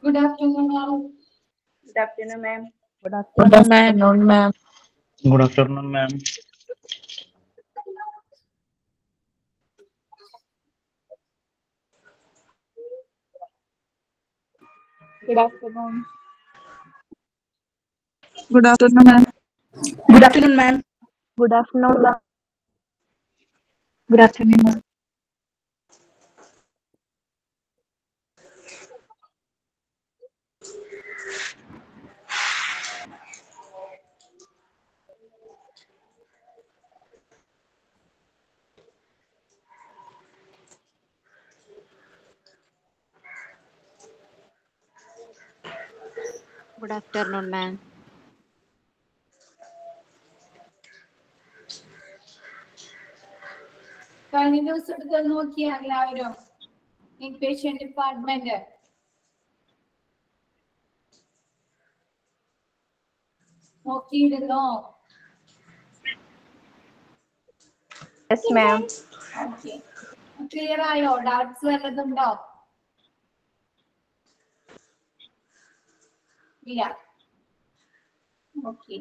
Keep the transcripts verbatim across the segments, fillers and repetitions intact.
Good afternoon, ma'am. Good afternoon, ma'am. Good afternoon, ma'am. Good afternoon, ma'am. Good afternoon. Good afternoon, ma'am. Good afternoon, ma'am. Good afternoon, ma'am. Good afternoon, ma'am. Good afternoon, ma'am. കഴിഞ്ഞ ദിവസം എടുത്ത് നോക്കിയ എല്ലാവരും inpatient department നോക്കിയിരുന്നോ? Yes, ma'am. Okay, clear ആയോ? Doubts വല്ലതുണ്ടോ? ഇല്ല. Okay,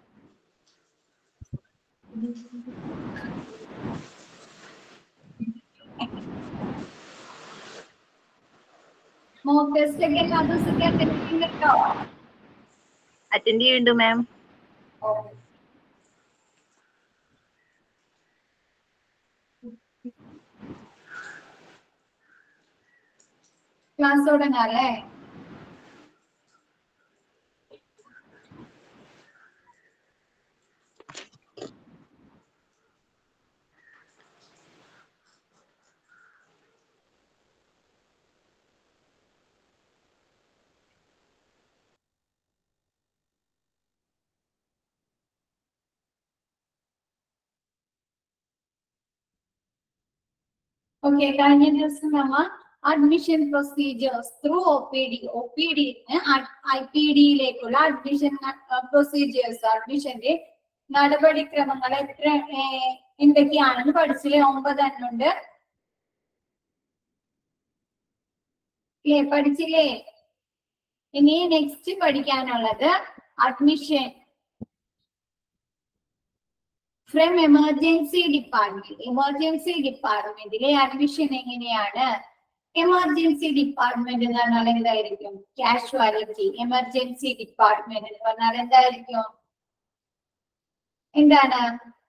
mock test ഒക്കെ എല്ലാ ദിവസവും അറ്റൻഡ് ചെയ്യുന്നുണ്ടോ? Attend ചെയ്യുന്നുണ്ട്, ma'am. Okay, class തുടങ്ങാല്ലേ? ഓക്കെ, കഴിഞ്ഞ ദിവസം നമ്മ admission procedures through O P D O P D I P ഡിയിലേക്കുള്ള അഡ്മിഷൻ പ്രൊസീജിയേഴ്സ് അഡ്മിഷന്റെ നടപടിക്രമങ്ങൾ എത്ര ഏർ, എന്തൊക്കെയാണെന്ന് പഠിച്ചില്ലേ? ഒമ്പതെണ്ണുണ്ട്. ഇല്ലേ, പഠിച്ചില്ലേ? ഇനി നെക്സ്റ്റ് പഠിക്കാനുള്ളത് admission from emergency department. Emergency ഡിപ്പാർട്ട്മെന്റിലെ അഡ്മിഷൻ എങ്ങനെയാണ്? എമർജൻസി ഡിപ്പാർട്ട്മെന്റ് എന്ന് പറഞ്ഞാൽ എന്തായിരിക്കും? കാഷ്വാലിറ്റി. എമർജൻസി ഡിപ്പാർട്ട്മെന്റ് എന്ന് പറഞ്ഞാൽ എന്തായിരിക്കും? എന്താണ്?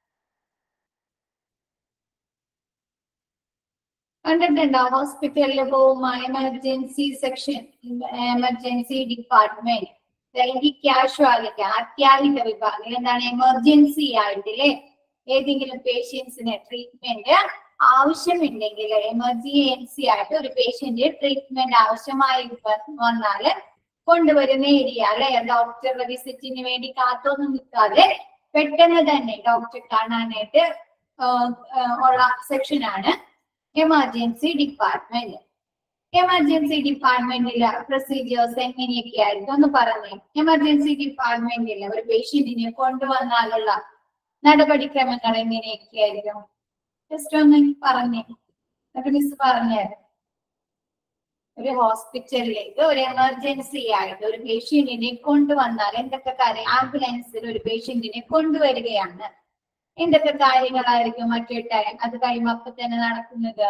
കണ്ടിട്ടുണ്ടോ? ഹോസ്പിറ്റലിൽ പോകുമ്പോ എമർജൻസി സെക്ഷൻ, എമർജൻസി ഡിപ്പാർട്ട്മെന്റ്, അല്ലെങ്കിൽ കാഷ്വാലിറ്റി അത്യാഹിത വിഭാഗം. എന്താണ്? എമർജൻസി ആയിട്ടില്ലേ ഏതെങ്കിലും പേഷ്യൻസിന് ട്രീറ്റ്മെന്റ് ആവശ്യമുണ്ടെങ്കിൽ, എമർജൻസി ആയിട്ട് ഒരു പേഷ്യന്റ് ട്രീറ്റ്മെന്റ് ആവശ്യമായി വന്നാല് കൊണ്ടുവരുന്ന ഏരിയ അല്ലെ? ഡോക്ടറുടെ വിസിറ്റിന് വേണ്ടി കാത്തൊന്നും നിൽക്കാതെ പെട്ടെന്ന് തന്നെ ഡോക്ടറെ കാണാനായിട്ട് ഉള്ള സെക്ഷനാണ് എമർജൻസി ഡിപ്പാർട്ട്മെന്റ്. എമർജൻസി ഡിപ്പാർട്ട്മെന്റിലെ പ്രൊസീജിയേഴ്സ് എങ്ങനെയൊക്കെ ആയിരിക്കും ഒന്ന് പറഞ്ഞേ. എമർജൻസി ഡിപ്പാർട്ട്മെന്റിൽ ഒരു പേഷ്യന്റിനെ കൊണ്ടുവന്നാലുള്ള നടപടിക്രമങ്ങൾ എങ്ങനെയൊക്കെ ആയിരിക്കും? ജസ്റ്റ് ഒന്ന് പറഞ്ഞേ, എന്നിട്ട് മിസ് പറഞ്ഞുതരാം. ഒരു ഹോസ്പിറ്റലിലേക്ക് ഒരു എമർജൻസി ആയിട്ട് ഒരു പേഷ്യന്റിനെ കൊണ്ടുവന്നാൽ എന്തൊക്കെ കാര്യം? ആംബുലൻസിൽ ഒരു പേഷ്യന്റിനെ കൊണ്ടുവരികയാണ്, എന്തൊക്കെ കാര്യങ്ങളായിരിക്കും മറ്റേ ടൈം അത് കഴിയുമ്പോൾ അപ്പൊ തന്നെ നടക്കുന്നത്?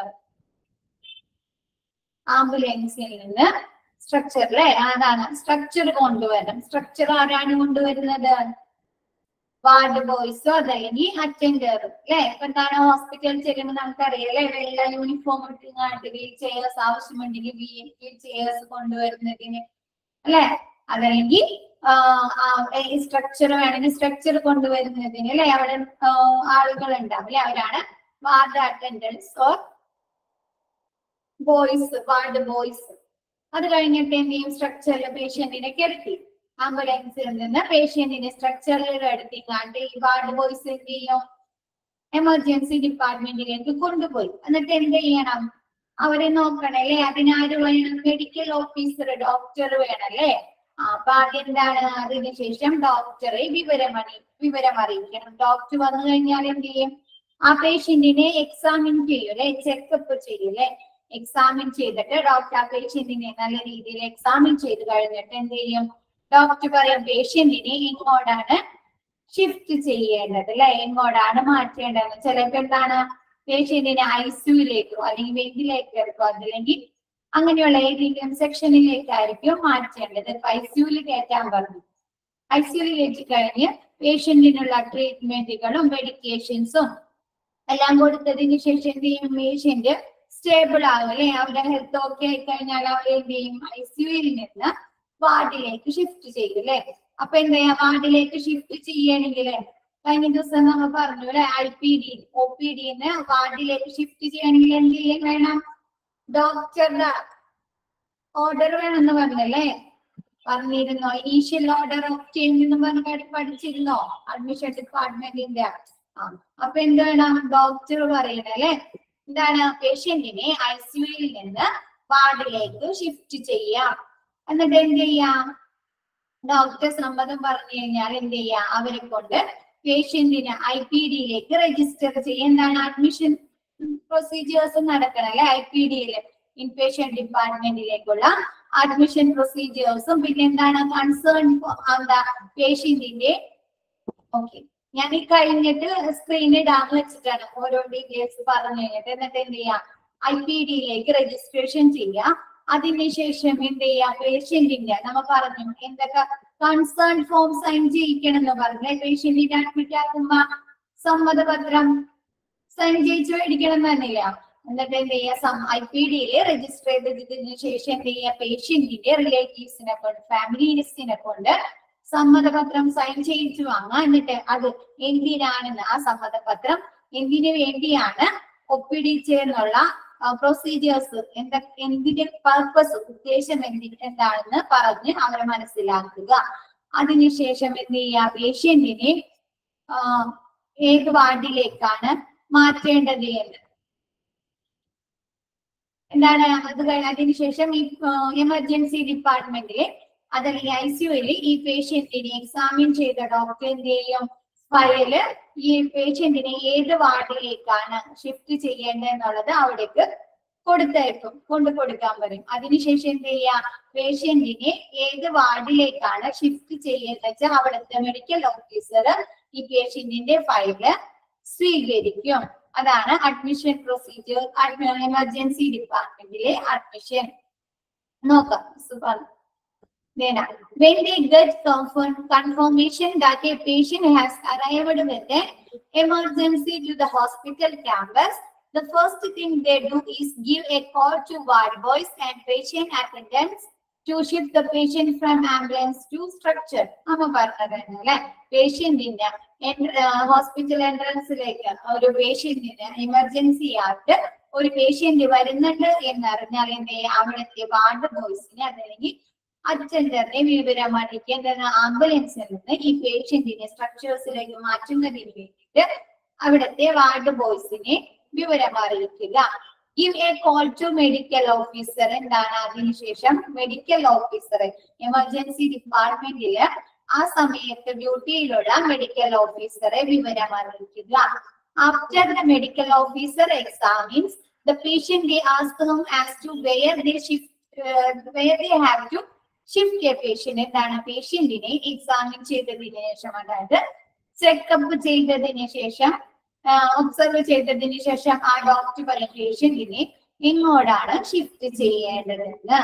ആംബുലൻസിൽ നിന്ന് സ്ട്രക്ചർ അല്ലെ, അതാണ് സ്ട്രക്ചർ കൊണ്ടുവരണം. സ്ട്രക്ചർ ആരാണ് കൊണ്ടുവരുന്നത്? വാർഡ് ബോയ്സോ അതല്ലെങ്കിൽ അറ്റൻഡറും അല്ലെ? ഇപ്പൊ എന്താണ് ഹോസ്പിറ്റലിൽ ചെല്ലുമ്പോൾ നമുക്കറിയാം അല്ലെ, വെള്ള യൂണിഫോം ഇട്ടുങ്ങാണ്ട് വീൽ ചെയേഴ്സ് ആവശ്യമുണ്ടെങ്കിൽ വീൽ ചെയേഴ്സ് കൊണ്ടുവരുന്നതിന് അല്ലെ, അതല്ലെങ്കിൽ സ്ട്രക്ചർ വേണമെങ്കിൽ സ്ട്രക്ചർ കൊണ്ടുവരുന്നതിന് അല്ലെ, അവിടെ ആളുകൾ ഉണ്ടാവും അല്ലെ, അവരാണ് ward attendants or boys, ward boys. അത് കഴിഞ്ഞിട്ട് എന്ത് ചെയ്യും? സ്ട്രക്ചറിൽ പേഷ്യന്റിനെ കിടത്തി, ആംബുലൻസിൽ നിന്ന് പേഷ്യന്റിനെ സ്ട്രക്ചറിൽ എടുത്തിങ്ങാണ്ട് ഈ വാർഡ് ബോയ്സ് എന്ത് ചെയ്യും? എമർജൻസി ഡിപ്പാർട്ട്മെന്റിലേക്ക് കൊണ്ടുപോയി. എന്നിട്ട് എന്ത് ചെയ്യണം? അവരെ നോക്കണല്ലേ? അതിനാര് വേണം? മെഡിക്കൽ ഓഫീസർ, ഡോക്ടർ വേണല്ലേ? അപ്പൊ അതെന്താണ്? അതിനുശേഷം ഡോക്ടറെ വിവരമറി വിവരം അറിയിക്കണം. ഡോക്ടർ വന്നു കഴിഞ്ഞാൽ എന്ത് ചെയ്യും? ആ പേഷ്യന്റിനെ എക്സാമിൻ ചെയ്യൂലേ, ചെക്കപ്പ് ചെയ്യൂലേ. എക്സാമിൻ ചെയ്തിട്ട് ഡോക്ടർ ആ പേഷ്യന്റിനെ നല്ല രീതിയിൽ എക്സാമിൻ ചെയ്ത് കഴിഞ്ഞിട്ട് എന്ത് ചെയ്യും? ഡോക്ടർ പറയും പേഷ്യന്റിനെ എങ്ങോട്ടാണ് ഷിഫ്റ്റ് ചെയ്യേണ്ടത് അല്ലെ, എങ്ങോട്ടാണ് മാറ്റേണ്ടത്. ചിലപ്പോൾ എന്താണ് പേഷ്യന്റിനെ ഐസിയുയിലേക്കോ അല്ലെങ്കിൽ വെന്റിലേറ്ററിലേക്കോ അതല്ലെങ്കിൽ അങ്ങനെയുള്ള ഏതെങ്കിലും സെക്ഷനിലേക്കായിരിക്കും മാറ്റേണ്ടത്. ഐസിയുയിൽ കയറ്റാൻ പറഞ്ഞു. ഐസിയുയിൽ കയറ്റി കഴിഞ്ഞ് പേഷ്യന്റിനുള്ള ട്രീറ്റ്മെന്റുകളും മെഡിക്കേഷൻസും എല്ലാം കൊടുത്തതിന് ശേഷം എന്ത് ചെയ്യും? പേഷ്യന്റ് സ്റ്റേബിൾ ആകും അല്ലെ, അവരുടെ ഹെൽത്ത് ഓക്കെ ആയി കഴിഞ്ഞാൽ അവർ എന്ത് ചെയ്യും? ഐസിയുയിൽ നിന്ന് വാർഡിലേക്ക് ഷിഫ്റ്റ് ചെയ്യും അല്ലെ. അപ്പൊ എന്താ ചെയ്യാ? വാർഡിലേക്ക് ഷിഫ്റ്റ് ചെയ്യണമെങ്കിൽ കഴിഞ്ഞ ദിവസം നമ്മൾ പറഞ്ഞു അല്ലെ, I P D O P ഡിന്ന് വാർഡിലേക്ക് ഷിഫ്റ്റ് ചെയ്യണമെങ്കിൽ എന്ത് ചെയ്യാൻ വേണം? ഡോക്ടറുടെ ഓർഡർ വേണമെന്ന് പറഞ്ഞല്ലേ, പറഞ്ഞിരുന്നോ? ഇനീഷ്യൽ ഓർഡർ ഓഫ് ചേഞ്ച് എന്ന് പറഞ്ഞ പഠിച്ചിരുന്നോ അഡ്മിഷൻ ഡിപ്പാർട്ട്മെന്റിന്റെ? ആ അപ്പൊ എന്ത് വേണം? ഡോക്ടർ പറയണ അല്ലെ, എന്താണ്? പേഷ്യന്റിനെ ഐസിയുയിൽ നിന്ന് വാർഡിലേക്ക് ഷിഫ്റ്റ് ചെയ്യാം. എന്നിട്ട് എന്ത് ചെയ്യാം? ഡോക്ടർ സമ്മതം പറഞ്ഞു കഴിഞ്ഞാൽ എന്ത് ചെയ്യാം? അവരെ കൊണ്ട് പേഷ്യന്റിനെ ഐ പി ഡിയിലേക്ക് രജിസ്റ്റർ ചെയ്യാം. എന്താണ്? അഡ്മിഷൻ പ്രൊസീജിയേഴ്സ് നടക്കണം അല്ലെ, ഐ പി ഡിയില് ഇൻപേഷ്യന്റ് ഡിപ്പാർട്ട്മെന്റിലേക്കുള്ള അഡ്മിഷൻ പ്രൊസീജിയേഴ്സും പിന്നെ എന്താണ് കൺസേൺ എന്താ പേഷ്യന്റിന്റെ. ഓക്കെ, ഞാൻ ഈ കഴിഞ്ഞിട്ട് സ്ക്രീനിൽ ഇടാൻ വെച്ചിട്ടാണ് ഓരോ ഡീറ്റെയിൽസ് പറഞ്ഞു കഴിഞ്ഞിട്ട്. എന്നിട്ട് എന്ത് ചെയ്യാം? ഐ പി ഡിയിലേക്ക് രജിസ്ട്രേഷൻ ചെയ്യാം. അതിനുശേഷം എന്ത് ചെയ്യാം? പേഷ്യന്റിന്റെ നമ്മ പറഞ്ഞു എന്തൊക്കെ കൺസേൺ ഫോം സൈൻ ചെയ്യിക്കണം എന്ന് പറഞ്ഞ പേഷ്യന്റിനെ അഡ്മിറ്റ് ആക്കുമ്പോ സമ്മതപത്രം സൈൻ ചെയ്യിച്ചു മേടിക്കണം തന്നെയില്ല. എന്നിട്ട് എന്ത് ചെയ്യാ? ഐ പി ഡിയില് രജിസ്റ്റർ ചെയ്തതിന് ശേഷം എന്ത് ചെയ്യാ? പേഷ്യന്റിന്റെ റിലേറ്റീവ്സിനെ കൊണ്ട് ഫാമിലീസിനെ കൊണ്ട് സമ്മതപത്രം സൈൻ ചെയ്യിച്ചു വാങ്ങാം. എന്നിട്ട് അത് എന്തിനാണെന്ന് ആ സമ്മതപത്രം എന്തിനു വേണ്ടിയാണ് ഒപ്പിടിച്ചെന്നുള്ള പ്രൊസീജിയേഴ്സ് എന്തൊക്കെ എന്തിന്റെ പർപ്പസ് ഉദ്ദേശം എന്തി എന്താണെന്ന് പറഞ്ഞ് അവരെ മനസ്സിലാക്കുക. അതിനുശേഷം എന്ത് ചെയ്യാ? പേഷ്യന്റിനെ ഏത് വാർഡിലേക്കാണ് മാറ്റേണ്ടത് എന്ന് എന്താണ് അത് കഴിഞ്ഞ അതിനുശേഷം ഈ എമർജൻസി ഡിപ്പാർട്ട്മെന്റില് അതല്ലെങ്കിൽ ഐസിയുവില് ഈ പേഷ്യന്റിനെ എക്സാമിൻ ചെയ്ത ഡോക്ടർ എന്ത് ചെയ്യും? ഫയല് ഈ പേഷ്യന്റിനെ ഏത് വാർഡിലേക്കാണ് ഷിഫ്റ്റ് ചെയ്യേണ്ടതെന്നുള്ളത് അവിടേക്ക് കൊടുത്തേക്കും, കൊണ്ടു കൊടുക്കാൻ പറയും. അതിനുശേഷം എന്ത് ചെയ്യാ? പേഷ്യന്റിനെ ഏത് വാർഡിലേക്കാണ് ഷിഫ്റ്റ് ചെയ്യുന്നത് വെച്ചാൽ അവിടുത്തെ മെഡിക്കൽ ഓഫീസർ ഈ പേഷ്യന്റിന്റെ ഫയല് സ്വീകരിക്കും. അതാണ് അഡ്മിഷൻ പ്രൊസീജിയർ. എമർജൻസി ഡിപ്പാർട്ട്മെന്റിലെ അഡ്മിഷൻ നോക്കാം. Then, when they get confirm, confirmation that a patient has arrived with an emergency to the hospital campus, the first thing they do is give a call to ward boys and patient attendants to shift the patient from ambulance to structure. Amma parnadana patient in the hospital entrance like or patient in emergency after or patient വരുന്നുണ്ട് എന്നറിഞ്ഞാൽ എന്തേ അവിടുത്തെ ward ബോയ്സിനെ അല്ലെങ്കിൽ അറ്റൻഡറിനെ വിവരം അറിയിക്കേണ്ടത് ആംബുലൻസിൽ നിന്ന് ഈ പേഷ്യന്റിനെ സ്ട്രക്ചേഴ്സിലേക്ക് മാറ്റുന്നതിന് വേണ്ടിയിട്ട് അവിടുത്തെ വാർഡ് ബോയ്സിനെ വിവരം അറിയിക്കുക. Give a call to medical officer. എന്താണ്? അതിനുശേഷം മെഡിക്കൽ ഓഫീസറെ എമർജൻസി ഡിപ്പാർട്ട്മെന്റില് ആ സമയത്ത് ഡ്യൂട്ടിയിലുള്ള മെഡിക്കൽ ഓഫീസറെ വിവരം അറിയിക്കുക. After the medical officer examines the patient, they ask them as to where they shift, uh, where they have to shift a patient. എന്താണ്? പേഷ്യന്റിനെ examine ചെയ്തതിനു ശേഷം അതായത് ചെക്കപ്പ് ചെയ്തതിനു ശേഷം ഒബ്സർവ് ചെയ്തതിനു ശേഷം ആ ഡോക്ടർ പറയും പേഷ്യന്റിനെ എങ്ങോട്ടാണ് ഷിഫ്റ്റ് ചെയ്യേണ്ടതെന്ന്.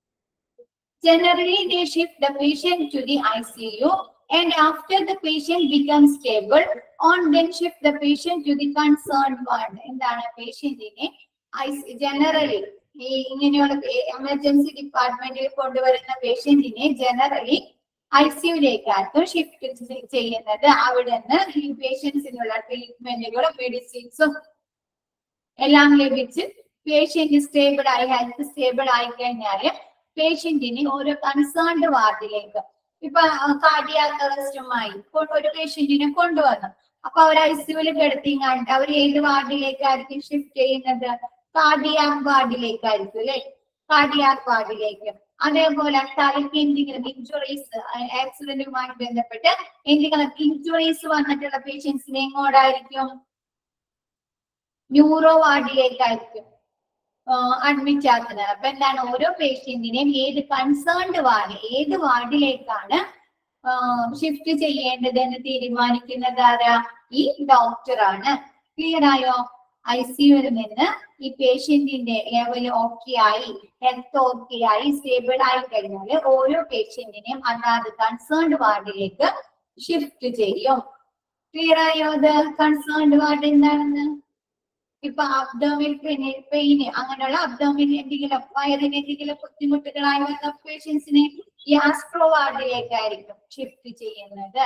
Generally, they shift the patient to the I C U, and after the patient becomes stable, on then shift the patient to the concerned ward. എന്താണ്? പേഷ്യന്റിനെ ജനറലി ഈ ഇങ്ങനെയുള്ള എമർജൻസി ഡിപ്പാർട്ട്മെന്റിൽ കൊണ്ടുവരുന്ന പേഷ്യന്റിനെ ജനറലി ഐസിയുയിലേക്കായിരിക്കും ഷിഫ്റ്റ് ചെയ്യുന്നത്. അവിടെ നിന്ന് ഈ പേഷ്യൻസിനുള്ള ട്രീറ്റ്മെന്റുകളും മെഡിസിൻസും എല്ലാം ലഭിച്ച് പേഷ്യന്റ് സ്റ്റേബിൾ ആയി ഹെൽത്ത് സ്റ്റേബിൾ ആയി കഴിഞ്ഞാല് പേഷ്യന്റിനെ ഓരോ കൺസേൺഡ് വാർഡിലേക്ക് ഇപ്പൊ കാർഡിയാക് അറസ്റ്റുമായി ഒരു പേഷ്യന്റിനെ കൊണ്ടുവന്നു. അപ്പൊ അവർ ഐസിയുവിൽ കിടത്തിങ്ങാണ്ട് അവർ ഏത് വാർഡിലേക്കായിരിക്കും ഷിഫ്റ്റ് ചെയ്യുന്നത്? കാർഡിയാക് വാർഡിലേക്കായിരിക്കും അല്ലെ, കാർഡിയാക് വാർഡിലേക്ക്. അതേപോലെ തലയ്ക്ക് എന്തെങ്കിലും ഇഞ്ചുറീസ് ആക്സിഡന്റുമായി ബന്ധപ്പെട്ട് എന്തെങ്കിലും ഇഞ്ചുറീസ് വന്നിട്ടുള്ള പേഷ്യൻസിനെ എങ്ങോട്ടായിരിക്കും? ന്യൂറോ വാർഡിലേക്കായിരിക്കും. അഡ്മിറ്റ് ആക്കുന്നത്. അപ്പൊ എന്താണ്, ഓരോ പേഷ്യന്റിനെയും ഏത് കൺസേൺഡ് വാർഡ്, ഏത് വാർഡിലേക്കാണ് ഷിഫ്റ്റ് ചെയ്യേണ്ടതെന്ന് തീരുമാനിക്കുന്നത് ആരാ? ഈ ഡോക്ടറാണ്. ക്ലിയർ ആയോ? ഐ സിയുവിൽ നിന്ന് ഈ പേഷ്യന്റിന്റെ ലെവൽ ഓക്കെ ആയി, ഹെൽത്ത് ഓക്കെ ആയി, സ്റ്റേബിൾ ആയി കഴിഞ്ഞാൽ ഓരോ പേഷ്യന്റിനെയും അതാത് കൺസേൺഡ് വാർഡിലേക്ക് ഷിഫ്റ്റ് ചെയ്യും. ക്ലിയർ ആയോ? അത് കൺസേൺഡ് വാർഡ് എന്താണെന്ന്? ഇപ്പൊ അബ്ഡോമിനൽ പെയിന് അങ്ങനെയുള്ള അബ്ഡോമിനൽ എന്തെങ്കിലും വയറിന് എന്തെങ്കിലും ബുദ്ധിമുട്ടുകളായി വന്ന പേഷ്യൻസിനെ ഗ്യാസ്ട്രോ വാർഡിലേക്കായിരിക്കും ഷിഫ്റ്റ് ചെയ്യുന്നത്.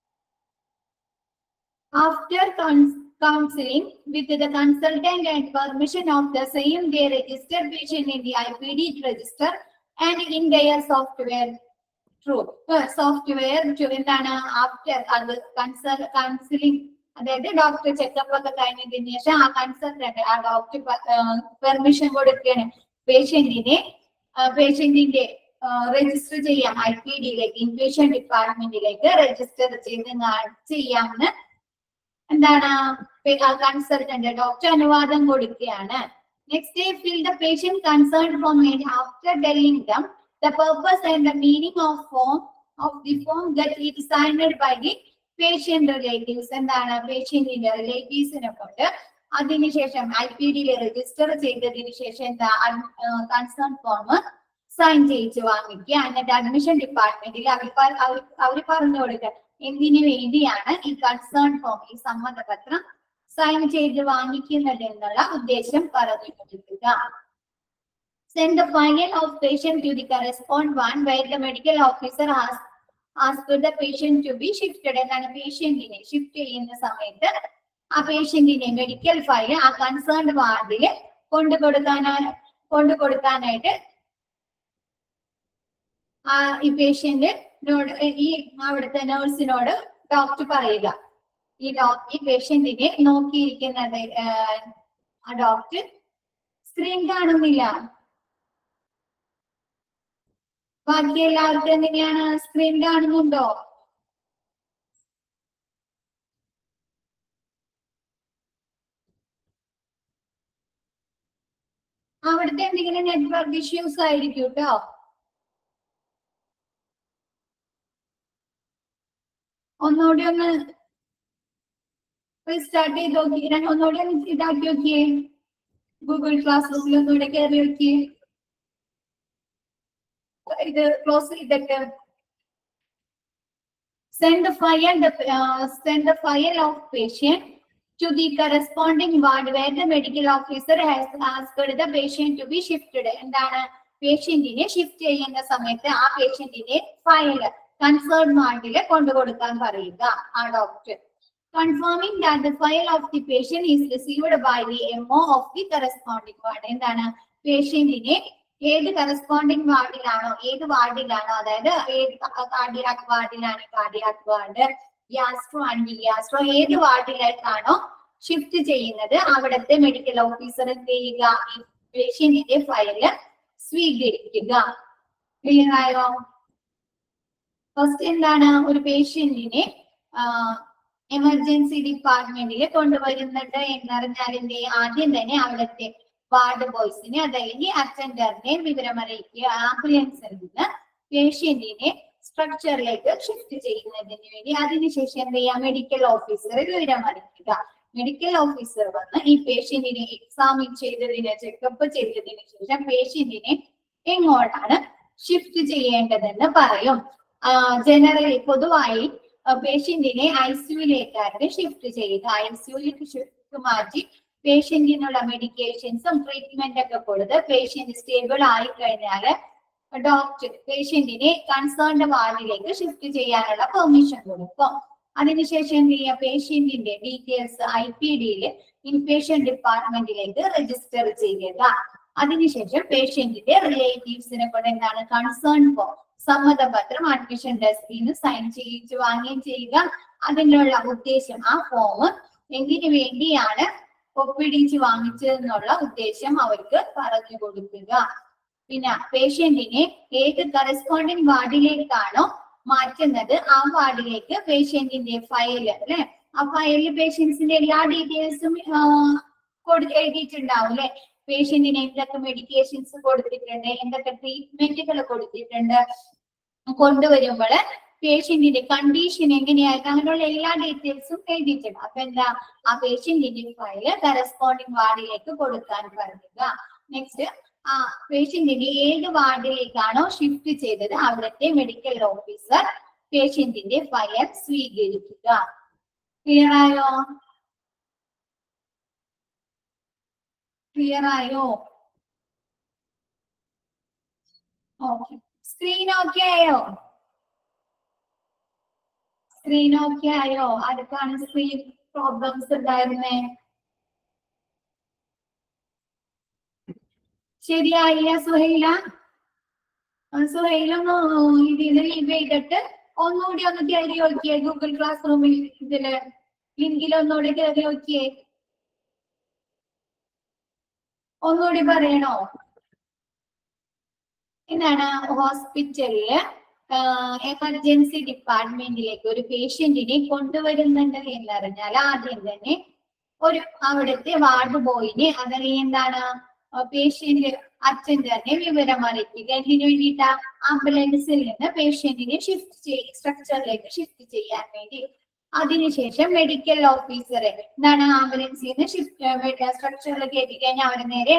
After counseling with the consultant and permission of the same, they register patient in the I P D register and in their software. True. Uh, software എന്താണ്? ആഫ്റ്റർ അത് കൺസൾ കൗൺസിലിംഗ്, അതായത് ഡോക്ടർ ചെക്കപ്പ് ഒക്കെ കഴിഞ്ഞതിന് ശേഷം ആ consultant ആ doctor permission കൊടുക്കുകയാണ് പേഷ്യന്റിനെ പേഷ്യന്റിന്റെ രജിസ്റ്റർ ചെയ്യാം ഐ പി ഡിയിലേക്ക്, ഇൻപേഷ്യന്റ് ഡിപ്പാർട്ട്മെന്റിലേക്ക് രജിസ്റ്റർ ചെയ്ത് ചെയ്യാമെന്ന് എന്താണ് കൺസൾട്ടന്റ് ഡോക്ടർ അനുവാദം കൊടുക്കുകയാണ്. Next, fill the patient concern form after telling them the purpose and the meaning of form of the form that it is signed by the patient relatives. എന്താണ്? പേഷ്യന്റിന്റെ റിലേറ്റീവ്സിനെ കൊണ്ട് അതിനുശേഷം I P ഡിയിൽ register ചെയ്തതിനു ശേഷം എന്താ concern form sign ചെയ്യിച്ച് വാങ്ങിക്കുക. എന്നിട്ട് admission ഡിപ്പാർട്ട്മെന്റിൽ അവർ അവർ പറഞ്ഞു കൊടുക്കുക എന്തിനു വേണ്ടിയാണ് ഈ കൺസേൺ ഫോം, ഈ സമ്മതപത്രം സൈൻ ചെയ്ത് വാങ്ങിക്കുന്നത് എന്നുള്ള ഉദ്ദേശം പറഞ്ഞു കൊടുക്കുക. Send the file of patient to the corresponding one where the medical officer has asked the patient to be shifted. എന്താണ്? പേഷ്യന്റിനെ ഷിഫ്റ്റ് ചെയ്യുന്ന സമയത്ത് ആ പേഷ്യന്റിനെ മെഡിക്കൽ ഫയൽ ആ കൺസേൺഡ് വാർഡിൽ കൊണ്ടുകൊടുക്കാനാ കൊണ്ടുകൊടുക്കാനായിട്ട് ആ ഈ പേഷ്യന്റിനോട് ഈ അവിടുത്തെ നഴ്സിനോട് ഡോക്ടർ പറയുക. ഈ ഡോക്ടർ ഈ പേഷ്യന്റിനെ നോക്കിയിരിക്കുന്നത് ആ ഡോക്ടർ സ്ക്രീൻ കാണുന്നില്ല. ബാക്കി എല്ലാവർക്കും എങ്ങനെയാണ്? സ്ക്രീൻ കാണുന്നുണ്ടോ? അവിടുത്തെ എന്തെങ്കിലും നെറ്റ്വർക്ക് ഇഷ്യൂസ് ആയിരിക്കും കേട്ടോ. ഒന്നുകൂടി ഒന്ന് സ്റ്റാർട്ട് ചെയ്ത് നോക്കി, ഒന്നുകൂടി ഒന്ന് ഇതാക്കി നോക്കിയേ, ഗൂഗിൾ ക്ലാസ് റൂമിൽ ഒന്നുകൂടെ കയറി നോക്കിയേ. ഇത് ക്ലോസ് ചെയ്തിട്ട് send the file the uh, send the file of patient to the corresponding ward where the medical officer has asked the patient to be shifted. എന്താണ്? പേഷ്യന്റിനെ ഷിഫ്റ്റ് ചെയ്യുന്ന സമയത്ത് ആ പേഷ്യന്റിനെ ഫയൽ കൺസേൺ വാർഡിൽ കൊണ്ടുകൊടുക്കാൻ പറയുക ആ doctor. Confirming that the file of the patient is received by the M O of the corresponding ward. എന്താണ്? പേഷ്യന്റിനെ ഏത് കറസ്പോണ്ടിങ് വാർഡിലാണോ, ഏത് വാർഡിലാണോ, അതായത് ഏത് കാർഡിയാക് വാർഡിലാണ് കാർഡിയാക് വാർഡ്, ഗ്യാസ്ട്രോ ആണെങ്കിൽ ഗ്യാസ്ട്രോ, ഏത് വാർഡിലേക്കാണോ ഷിഫ്റ്റ് ചെയ്യുന്നത് അവിടുത്തെ മെഡിക്കൽ ഓഫീസർ എന്ത് ചെയ്യുക? ഈ പേഷ്യന്റിന്റെ ഫയല് സ്വീകരിക്കുക. ക്ലിയർ ആയോ? ഫസ്റ്റ് എന്താണ്? ഒരു പേഷ്യന്റിനെ എമർജൻസി ഡിപ്പാർട്ട്മെന്റിൽ കൊണ്ടുവരുന്നുണ്ട് എന്നറിഞ്ഞാൽ എന്റെ ആദ്യം തന്നെ അവിടുത്തെ വാർഡ് ബോയ്സിനെ അതല്ലെങ്കിൽ അറ്റൻഡറിനെ വിവരമറിയിക്കുക. ആംബുലൻസിൽ നിന്ന് പേഷ്യന്റിനെ സ്ട്രക്ചറിലേക്ക് ഷിഫ്റ്റ് ചെയ്യുന്നതിന് വേണ്ടി അതിനുശേഷം എന്ത് ചെയ്യുക? മെഡിക്കൽ ഓഫീസറെ വിവരമറിയിക്കുക. മെഡിക്കൽ ഓഫീസർ വന്ന് ഈ പേഷ്യന്റിനെ എക്സാമിൻ ചെയ്തതിന് ചെക്കപ്പ് ചെയ്തതിനു ശേഷം പേഷ്യന്റിനെ എങ്ങോട്ടാണ് ഷിഫ്റ്റ് ചെയ്യേണ്ടതെന്ന് പറയും. ജനറലി പൊതുവായി പേഷ്യന്റിനെ ഐ സിയുയിലേക്കാണ് ഷിഫ്റ്റ് ചെയ്യുക. ഐ സിയുയിലേക്ക് ഷിഫ്റ്റ് മാറ്റി പേഷ്യന്റിനുള്ള മെഡിക്കേഷൻസും ട്രീറ്റ്മെന്റ് ഒക്കെ കൊടുത്ത് പേഷ്യന്റ് സ്റ്റേബിൾ ആയി കഴിഞ്ഞാല് ഡോക്ടർ പേഷ്യന്റിനെ കൺസേൺഡ് വാർഡിലേക്ക് ഷിഫ്റ്റ് ചെയ്യാനുള്ള പെർമിഷൻ കൊടുക്കും. അതിനുശേഷം എന്ത് ചെയ്യുക? പേഷ്യന്റിന്റെ ഡീറ്റെയിൽസ് ഐ പി ഡിയിൽ ഇൻപേഷ്യന്റ് ഡിപ്പാർട്ട്മെന്റിലേക്ക് രജിസ്റ്റർ ചെയ്യുക. അതിനുശേഷം പേഷ്യന്റിന്റെ റിലേറ്റീവ്സിനെ കൊണ്ട് എന്താണ് കൺസേൺ ഫോം സമ്മതപത്രം അഡ്മിഷൻ ഡെസ്കിൽ നിന്ന് സൈൻ ചെയ്യിച്ച് വാങ്ങുകയും ചെയ്യുക. അതിനുള്ള ഉദ്ദേശം ആ ഫോം എന്തിനു വേണ്ടിയാണ് ഒപ്പിടിച്ച് വാങ്ങിച്ചതെന്നുള്ള ഉദ്ദേശം അവർക്ക് പറഞ്ഞു കൊടുക്കുക. പിന്നെ പേഷ്യന്റിനെ ഏത് കറസ്പോണ്ടിങ് വാർഡിലേക്കാണോ മാറ്റുന്നത് ആ വാർഡിലേക്ക് പേഷ്യന്റിന്റെ ഫയല് അല്ലെ, ആ ഫയലിൽ പേഷ്യൻസിന്റെ എല്ലാ ഡീറ്റെയിൽസും കൊടു എഴുതിയിട്ടുണ്ടാവും അല്ലെ. പേഷ്യന്റിന് എന്തൊക്കെ മെഡിക്കേഷൻസ് കൊടുത്തിട്ടുണ്ട്, എന്തൊക്കെ ട്രീറ്റ്മെന്റുകൾ കൊടുത്തിട്ടുണ്ട്, കൊണ്ടുവരുമ്പോൾ പേഷ്യന്റിന്റെ കണ്ടീഷൻ എങ്ങനെയായിരുന്നു, അങ്ങനെയുള്ള എല്ലാ ഡീറ്റെയിൽസും എഴുതിയിട്ടുണ്ട്. അപ്പൊ എന്താ, ആ പേഷ്യന്റിന്റെ ഫയല് കറസ്പോണ്ടിങ് വാർഡിലേക്ക് കൊടുക്കാൻ പറയുക. നെക്സ്റ്റ്, ആ പേഷ്യന്റിന്റെ ഏത് വാർഡിലേക്കാണോ ഷിഫ്റ്റ് ചെയ്തത് അവിടുത്തെ മെഡിക്കൽ ഓഫീസർ പേഷ്യന്റിന്റെ ഫയൽ സ്വീകരിക്കുക. ക്ലിയർ ആയോ? ക്ലിയർ ആയോ? ഓക്കെ, സ്ക്രീൻ ഓക്കെ ആയോ? സ്ക്രീൻ ഓക്കെ ആയോ? ആർക്കാണ് സ്ക്രീൻ പ്രോബ്ലംസ് ഉണ്ടായിരുന്നേ? ശരിയായില്ല സുഹൈല? സുഹൈലൊന്ന് ഇതിൽ ലീവ് ചെയ്തിട്ട് ഒന്നുകൂടി ഒന്ന് കയറി നോക്കിയേ, ഗൂഗിൾ ക്ലാസ് റൂമിൽ ഇതില് ലിങ്കിൽ ഒന്നുകൂടി കയറി നോക്കിയേ. ഒന്നുകൂടി പറയണോ? എന്താണ്, ഹോസ്പിറ്റലില് എമർജൻസി ഡിപ്പാർട്ട്മെന്റിലേക്ക് ഒരു പേഷ്യന്റിനെ കൊണ്ടുവരുന്നുണ്ട് എന്നറിഞ്ഞാൽ ആദ്യം തന്നെ ഒരു അവിടുത്തെ വാർഡ് ബോയിനെ, അതല്ലെങ്കിൽ എന്താണ് പേഷ്യന്റ് അച്ഛൻ തന്നെ വിവരം അറിയിക്കുക. എന്തിനു വേണ്ടിയിട്ടാ? ആംബുലൻസിൽ നിന്ന് പേഷ്യന്റിനെ ഷിഫ്റ്റ് സ്ട്രക്ചറിലേക്ക് ഷിഫ്റ്റ് ചെയ്യാൻ വേണ്ടി. അതിനുശേഷം മെഡിക്കൽ ഓഫീസറെ എന്താണ് ആംബുലൻസിൽ നിന്ന് ഷിഫ്റ്റ് സ്ട്രക്ചറിലേക്ക് എത്തിക്കഴിഞ്ഞാൽ അവരെ നേരെ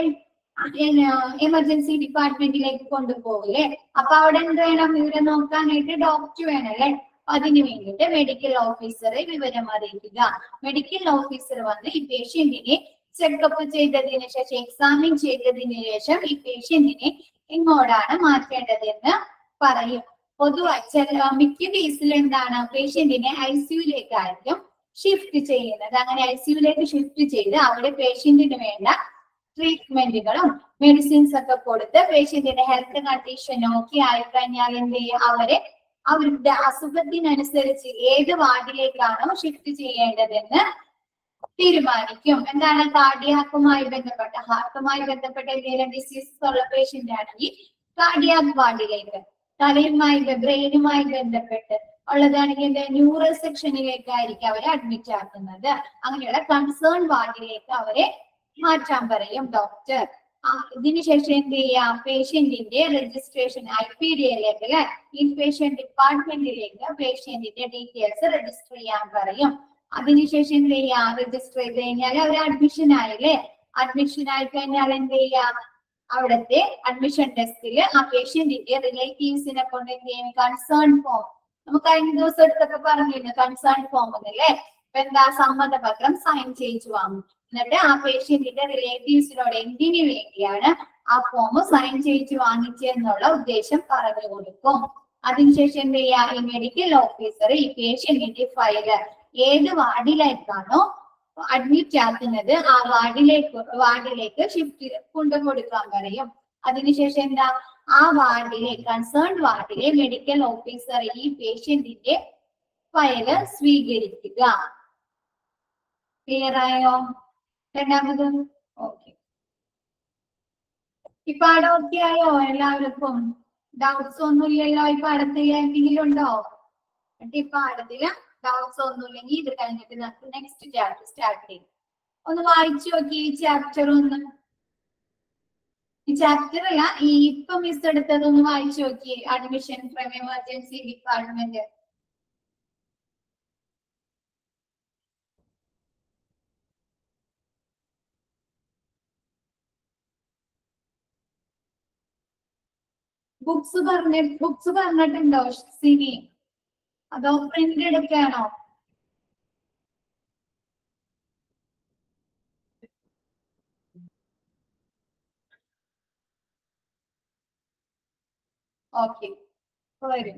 എമർജൻസി ഡിപ്പാർട്ട്മെന്റിലേക്ക് കൊണ്ടുപോകില്ലേ. അപ്പൊ അവിടെ എന്ത് വേണം, വിവരം നോക്കാനായിട്ട് ഡോക്ടർ വേണല്ലേ. അതിനു വേണ്ടിയിട്ട് മെഡിക്കൽ ഓഫീസറെ വിവരം അറിയിക്കുക. മെഡിക്കൽ ഓഫീസർ വന്ന് ഈ പേഷ്യന്റിനെ ചെക്കപ്പ് ചെയ്തതിനു ശേഷം, എക്സാമിൻ ചെയ്തതിനു ശേഷം ഈ പേഷ്യന്റിനെ എങ്ങോട്ടാണ് മാറ്റേണ്ടതെന്ന് പറയും. പൊതുവായി ചില മിക്ക കേസിൽ എന്താണ്, പേഷ്യന്റിനെ ഐ സിയുലേക്കായിരിക്കും ഷിഫ്റ്റ് ചെയ്യുന്നത്. അങ്ങനെ ഐ സിയുലേക്ക് ഷിഫ്റ്റ് ചെയ്ത് അവിടെ പേഷ്യന്റിന് വേണ്ട ട്രീറ്റ്മെന്റുകളും മെഡിസിൻസ് ഒക്കെ കൊടുത്ത് പേഷ്യന്റിന്റെ ഹെൽത്ത് കണ്ടീഷൻ ഓക്കെ ആയിക്കഴിഞ്ഞാൽ എന്ത് ചെയ്യും, അവരെ അവരുടെ അസുഖത്തിനനുസരിച്ച് ഏത് വാർഡിലേക്കാണോ ഷിഫ്റ്റ് ചെയ്യേണ്ടതെന്ന് തീരുമാനിക്കും. എന്താണ്, കാർഡിയാക്കുമായി ബന്ധപ്പെട്ട ഹാർട്ടുമായി ബന്ധപ്പെട്ട എന്തെങ്കിലും ഡിസീസസ് ഉള്ള പേഷ്യന്റ് ആണെങ്കിൽ കാർഡിയാക് വാർഡിലേക്ക്, തലയുമായി ബ്രെയിനുമായി ബന്ധപ്പെട്ട് ഉള്ളതാണെങ്കിൽ ന്യൂറൽ സെക്ഷനിലേക്കായിരിക്കും അവരെ അഡ്മിറ്റ് ആക്കുന്നത്. അങ്ങനെയുള്ള കൺസേൺ വാർഡിലേക്ക് അവരെ മാറ്റാൻ പറയും ഡോക്ടർ. ഇതിനുശേഷം എന്ത് ചെയ്യാം, പേഷ്യന്റിന്റെ രജിസ്ട്രേഷൻ ഐ പി ഡിയിലേക്ക് അല്ലെ, ഇൻപേഷ്യന്റ് ഡിപ്പാർട്ട്മെന്റിലേക്ക് പേഷ്യന്റിന്റെ ഡീറ്റെയിൽസ് രജിസ്റ്റർ ചെയ്യാൻ പറയും. അതിനുശേഷം എന്ത് ചെയ്യാം, രജിസ്റ്റർ ചെയ്ത് കഴിഞ്ഞാൽ അവർ അഡ്മിഷൻ ആയില്ലേ. അഡ്മിഷൻ ആയി കഴിഞ്ഞാൽ എന്ത് ചെയ്യാം, അവിടുത്തെ അഡ്മിഷൻ ഡെസ്കില് ആ പേഷ്യന്റിന്റെ റിലേറ്റീവ്സിനെ കൊണ്ട് എന്ത് ചെയ്യും, കൺസേൺ ഫോം, നമുക്ക് കഴിഞ്ഞ ദിവസം എടുത്തൊക്കെ പറഞ്ഞിരുന്നു കൺസേൺ ഫോം എന്നല്ലേ. അപ്പൊ എന്താ, സമ്മതപത്രം സൈൻ ചെയ്യിച്ചു വാങ്ങും. എന്നിട്ട് ആ പേഷ്യന്റിന്റെ റിലേറ്റീവ്സിനോട് എന്തിനു വേണ്ടിയാണ് ആ ഫോം സൈൻ ചെയ്യിച്ചു വാങ്ങിച്ചെന്നുള്ള ഉദ്ദേശം പറഞ്ഞു കൊടുക്കും. അതിനുശേഷം എന്ത് ചെയ്യാ, ഈ മെഡിക്കൽ ഓഫീസർ ഈ പേഷ്യന്റിന്റെ ഫയല് ഏത് വാർഡിലേക്കാണോ അഡ്മിറ്റ് ആക്കുന്നത് ആ വാർഡിലേക്ക് വാർഡിലേക്ക് ഷിഫ്റ്റ് കൊണ്ടു കൊടുക്കാൻ പറയും. അതിനുശേഷം എന്താ, ആ വാർഡിലെ കൺസേൺ വാർഡിലെ മെഡിക്കൽ ഓഫീസർ ഈ പേഷ്യന്റിന്റെ ഫയല് സ്വീകരിക്കുക. ക്ലിയർ ആയോ? രണ്ടാമത് ഓക്കെ, ഈ പാഠം ഓക്കെ ആയോ? എല്ലാവർക്കും ഡൗട്ട്സ് ഒന്നുമില്ലല്ലോ? ഈ പാഠത്തിൽ എന്തെങ്കിലും ഉണ്ടോ? ഈ പാഠത്തില് ഡൗട്ട്സ് ഒന്നുമില്ലെങ്കിൽ ഇത് കഴിഞ്ഞിട്ട് നമുക്ക് നെക്സ്റ്റ് ചാപ്റ്റർ സ്റ്റാർട്ട് ചെയ്യും. ഒന്ന് വായിച്ചു നോക്കി ഈ ചാപ്റ്റർ ഒന്ന്. ഈ ചാപ്റ്റർ അല്ല, ഈ ഇപ്പൊ മിസ് എടുത്തത് ഒന്ന് വായിച്ചു നോക്കി. Admission from emergency department. Books പറഞ്ഞ ബുക്സ് പറഞ്ഞിട്ടുണ്ടോ സിനി? അതോ പ്രിന്റ് എടുക്കാണോ? ഓക്കെ, വരും.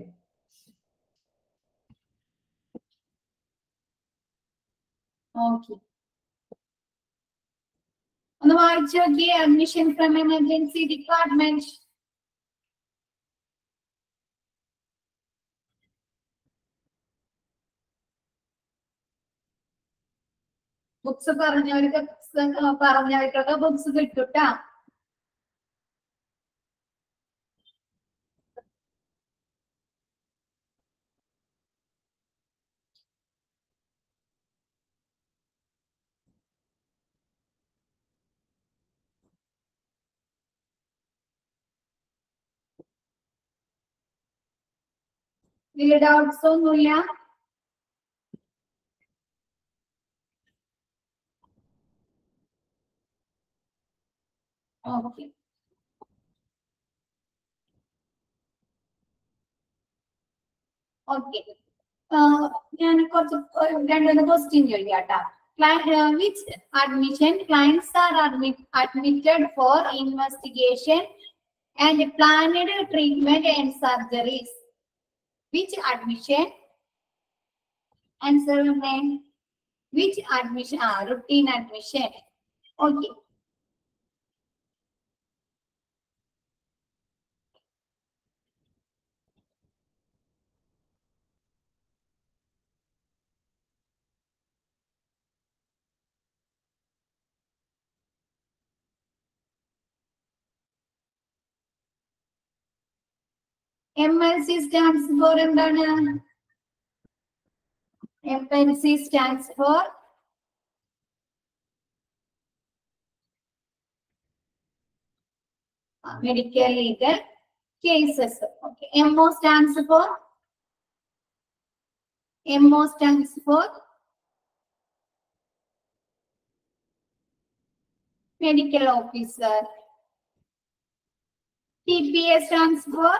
ഓക്കെ, ഒന്ന് വായിച്ചു നോക്കിയേ. Admission from emergency department. Books പറഞ്ഞവർക്ക് പറഞ്ഞവർക്കൊക്കെ ബുക്സ് കിട്ടൂട്ടാ. ഇതിൽ ഡൗട്ട്സ് ഒന്നുമില്ല? ഓക്കെ. ഓക്കെ, ഞാൻ കുറച്ച് രണ്ടൊന്ന് ക്വസ്റ്റ്യൻ ചോദിക്കാട്ടാ. Which admission clients are admitted for investigation and planned treatment and surgeries? Which admission answer which admission? ആ, routine admission. Okay. M L C stands for എന്താണ്? M L C stands for medical legal cases. Okay. M O stands for M O stands for medical officer. T P A stands for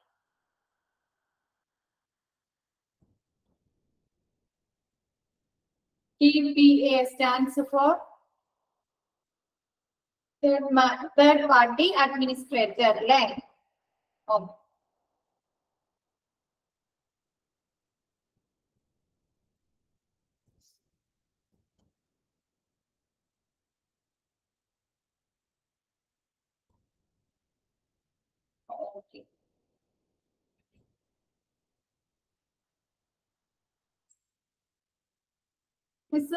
T P A stands for third, third party administrator. Right? Oh. Okay. Miss,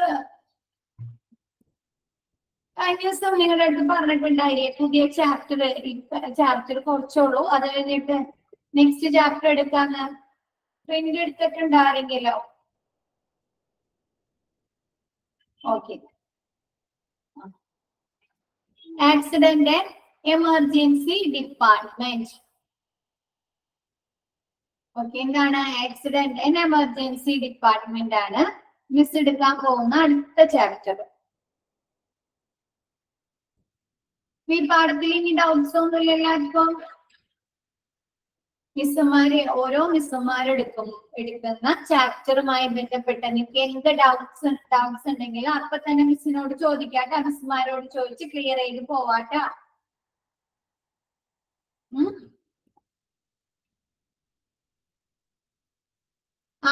കഴിഞ്ഞ ദിവസം നിങ്ങളുടെ അടുത്ത് പറഞ്ഞിട്ടുണ്ടായില്ലേ പുതിയ chapter chapter കുറച്ചുള്ളൂ, അത് കഴിഞ്ഞിട്ട് next chapter എടുക്കാന്ന് print എടുത്തിട്ടുണ്ടായിരുന്നെങ്കിലോ? Okay. Accident and emergency department. Okay, എന്താണ് ആക്സിഡന്റ് ആൻഡ് എമർജൻസി ഡിപ്പാർട്ട്മെന്റ് ആണ് മിസ് എടുക്കാൻ പോകുന്ന അടുത്ത ചാപ്റ്റർ. ഈ പാഠത്തിൽ ഇനി ഡൗട്ട്സ് ഒന്നുമില്ല എല്ലാവർക്കും? മിസ്സുമാര് ഓരോ മിസ്സുമാരെടുക്കും എടുക്കുന്ന ചാപ്റ്ററുമായി ബന്ധപ്പെട്ട നിങ്ങൾക്ക് എന്ത് ഡൗട്ട്സ് ഡൗട്ട്സ് ഉണ്ടെങ്കിലും അപ്പൊ തന്നെ മിസ്സിനോട് ചോദിക്കാട്ട, മിസ്സുമാരോട് ചോദിച്ച് ക്ലിയർ ചെയ്ത് പോവാട്ടാ. ആ,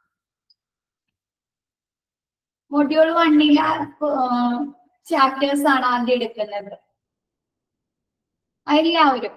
മൊഡ്യൂൾ വണ്ണിലെ ചാപ്റ്റേഴ്സ് ആണ് ആദ്യം എടുക്കുന്നത് എല്ലാവരും.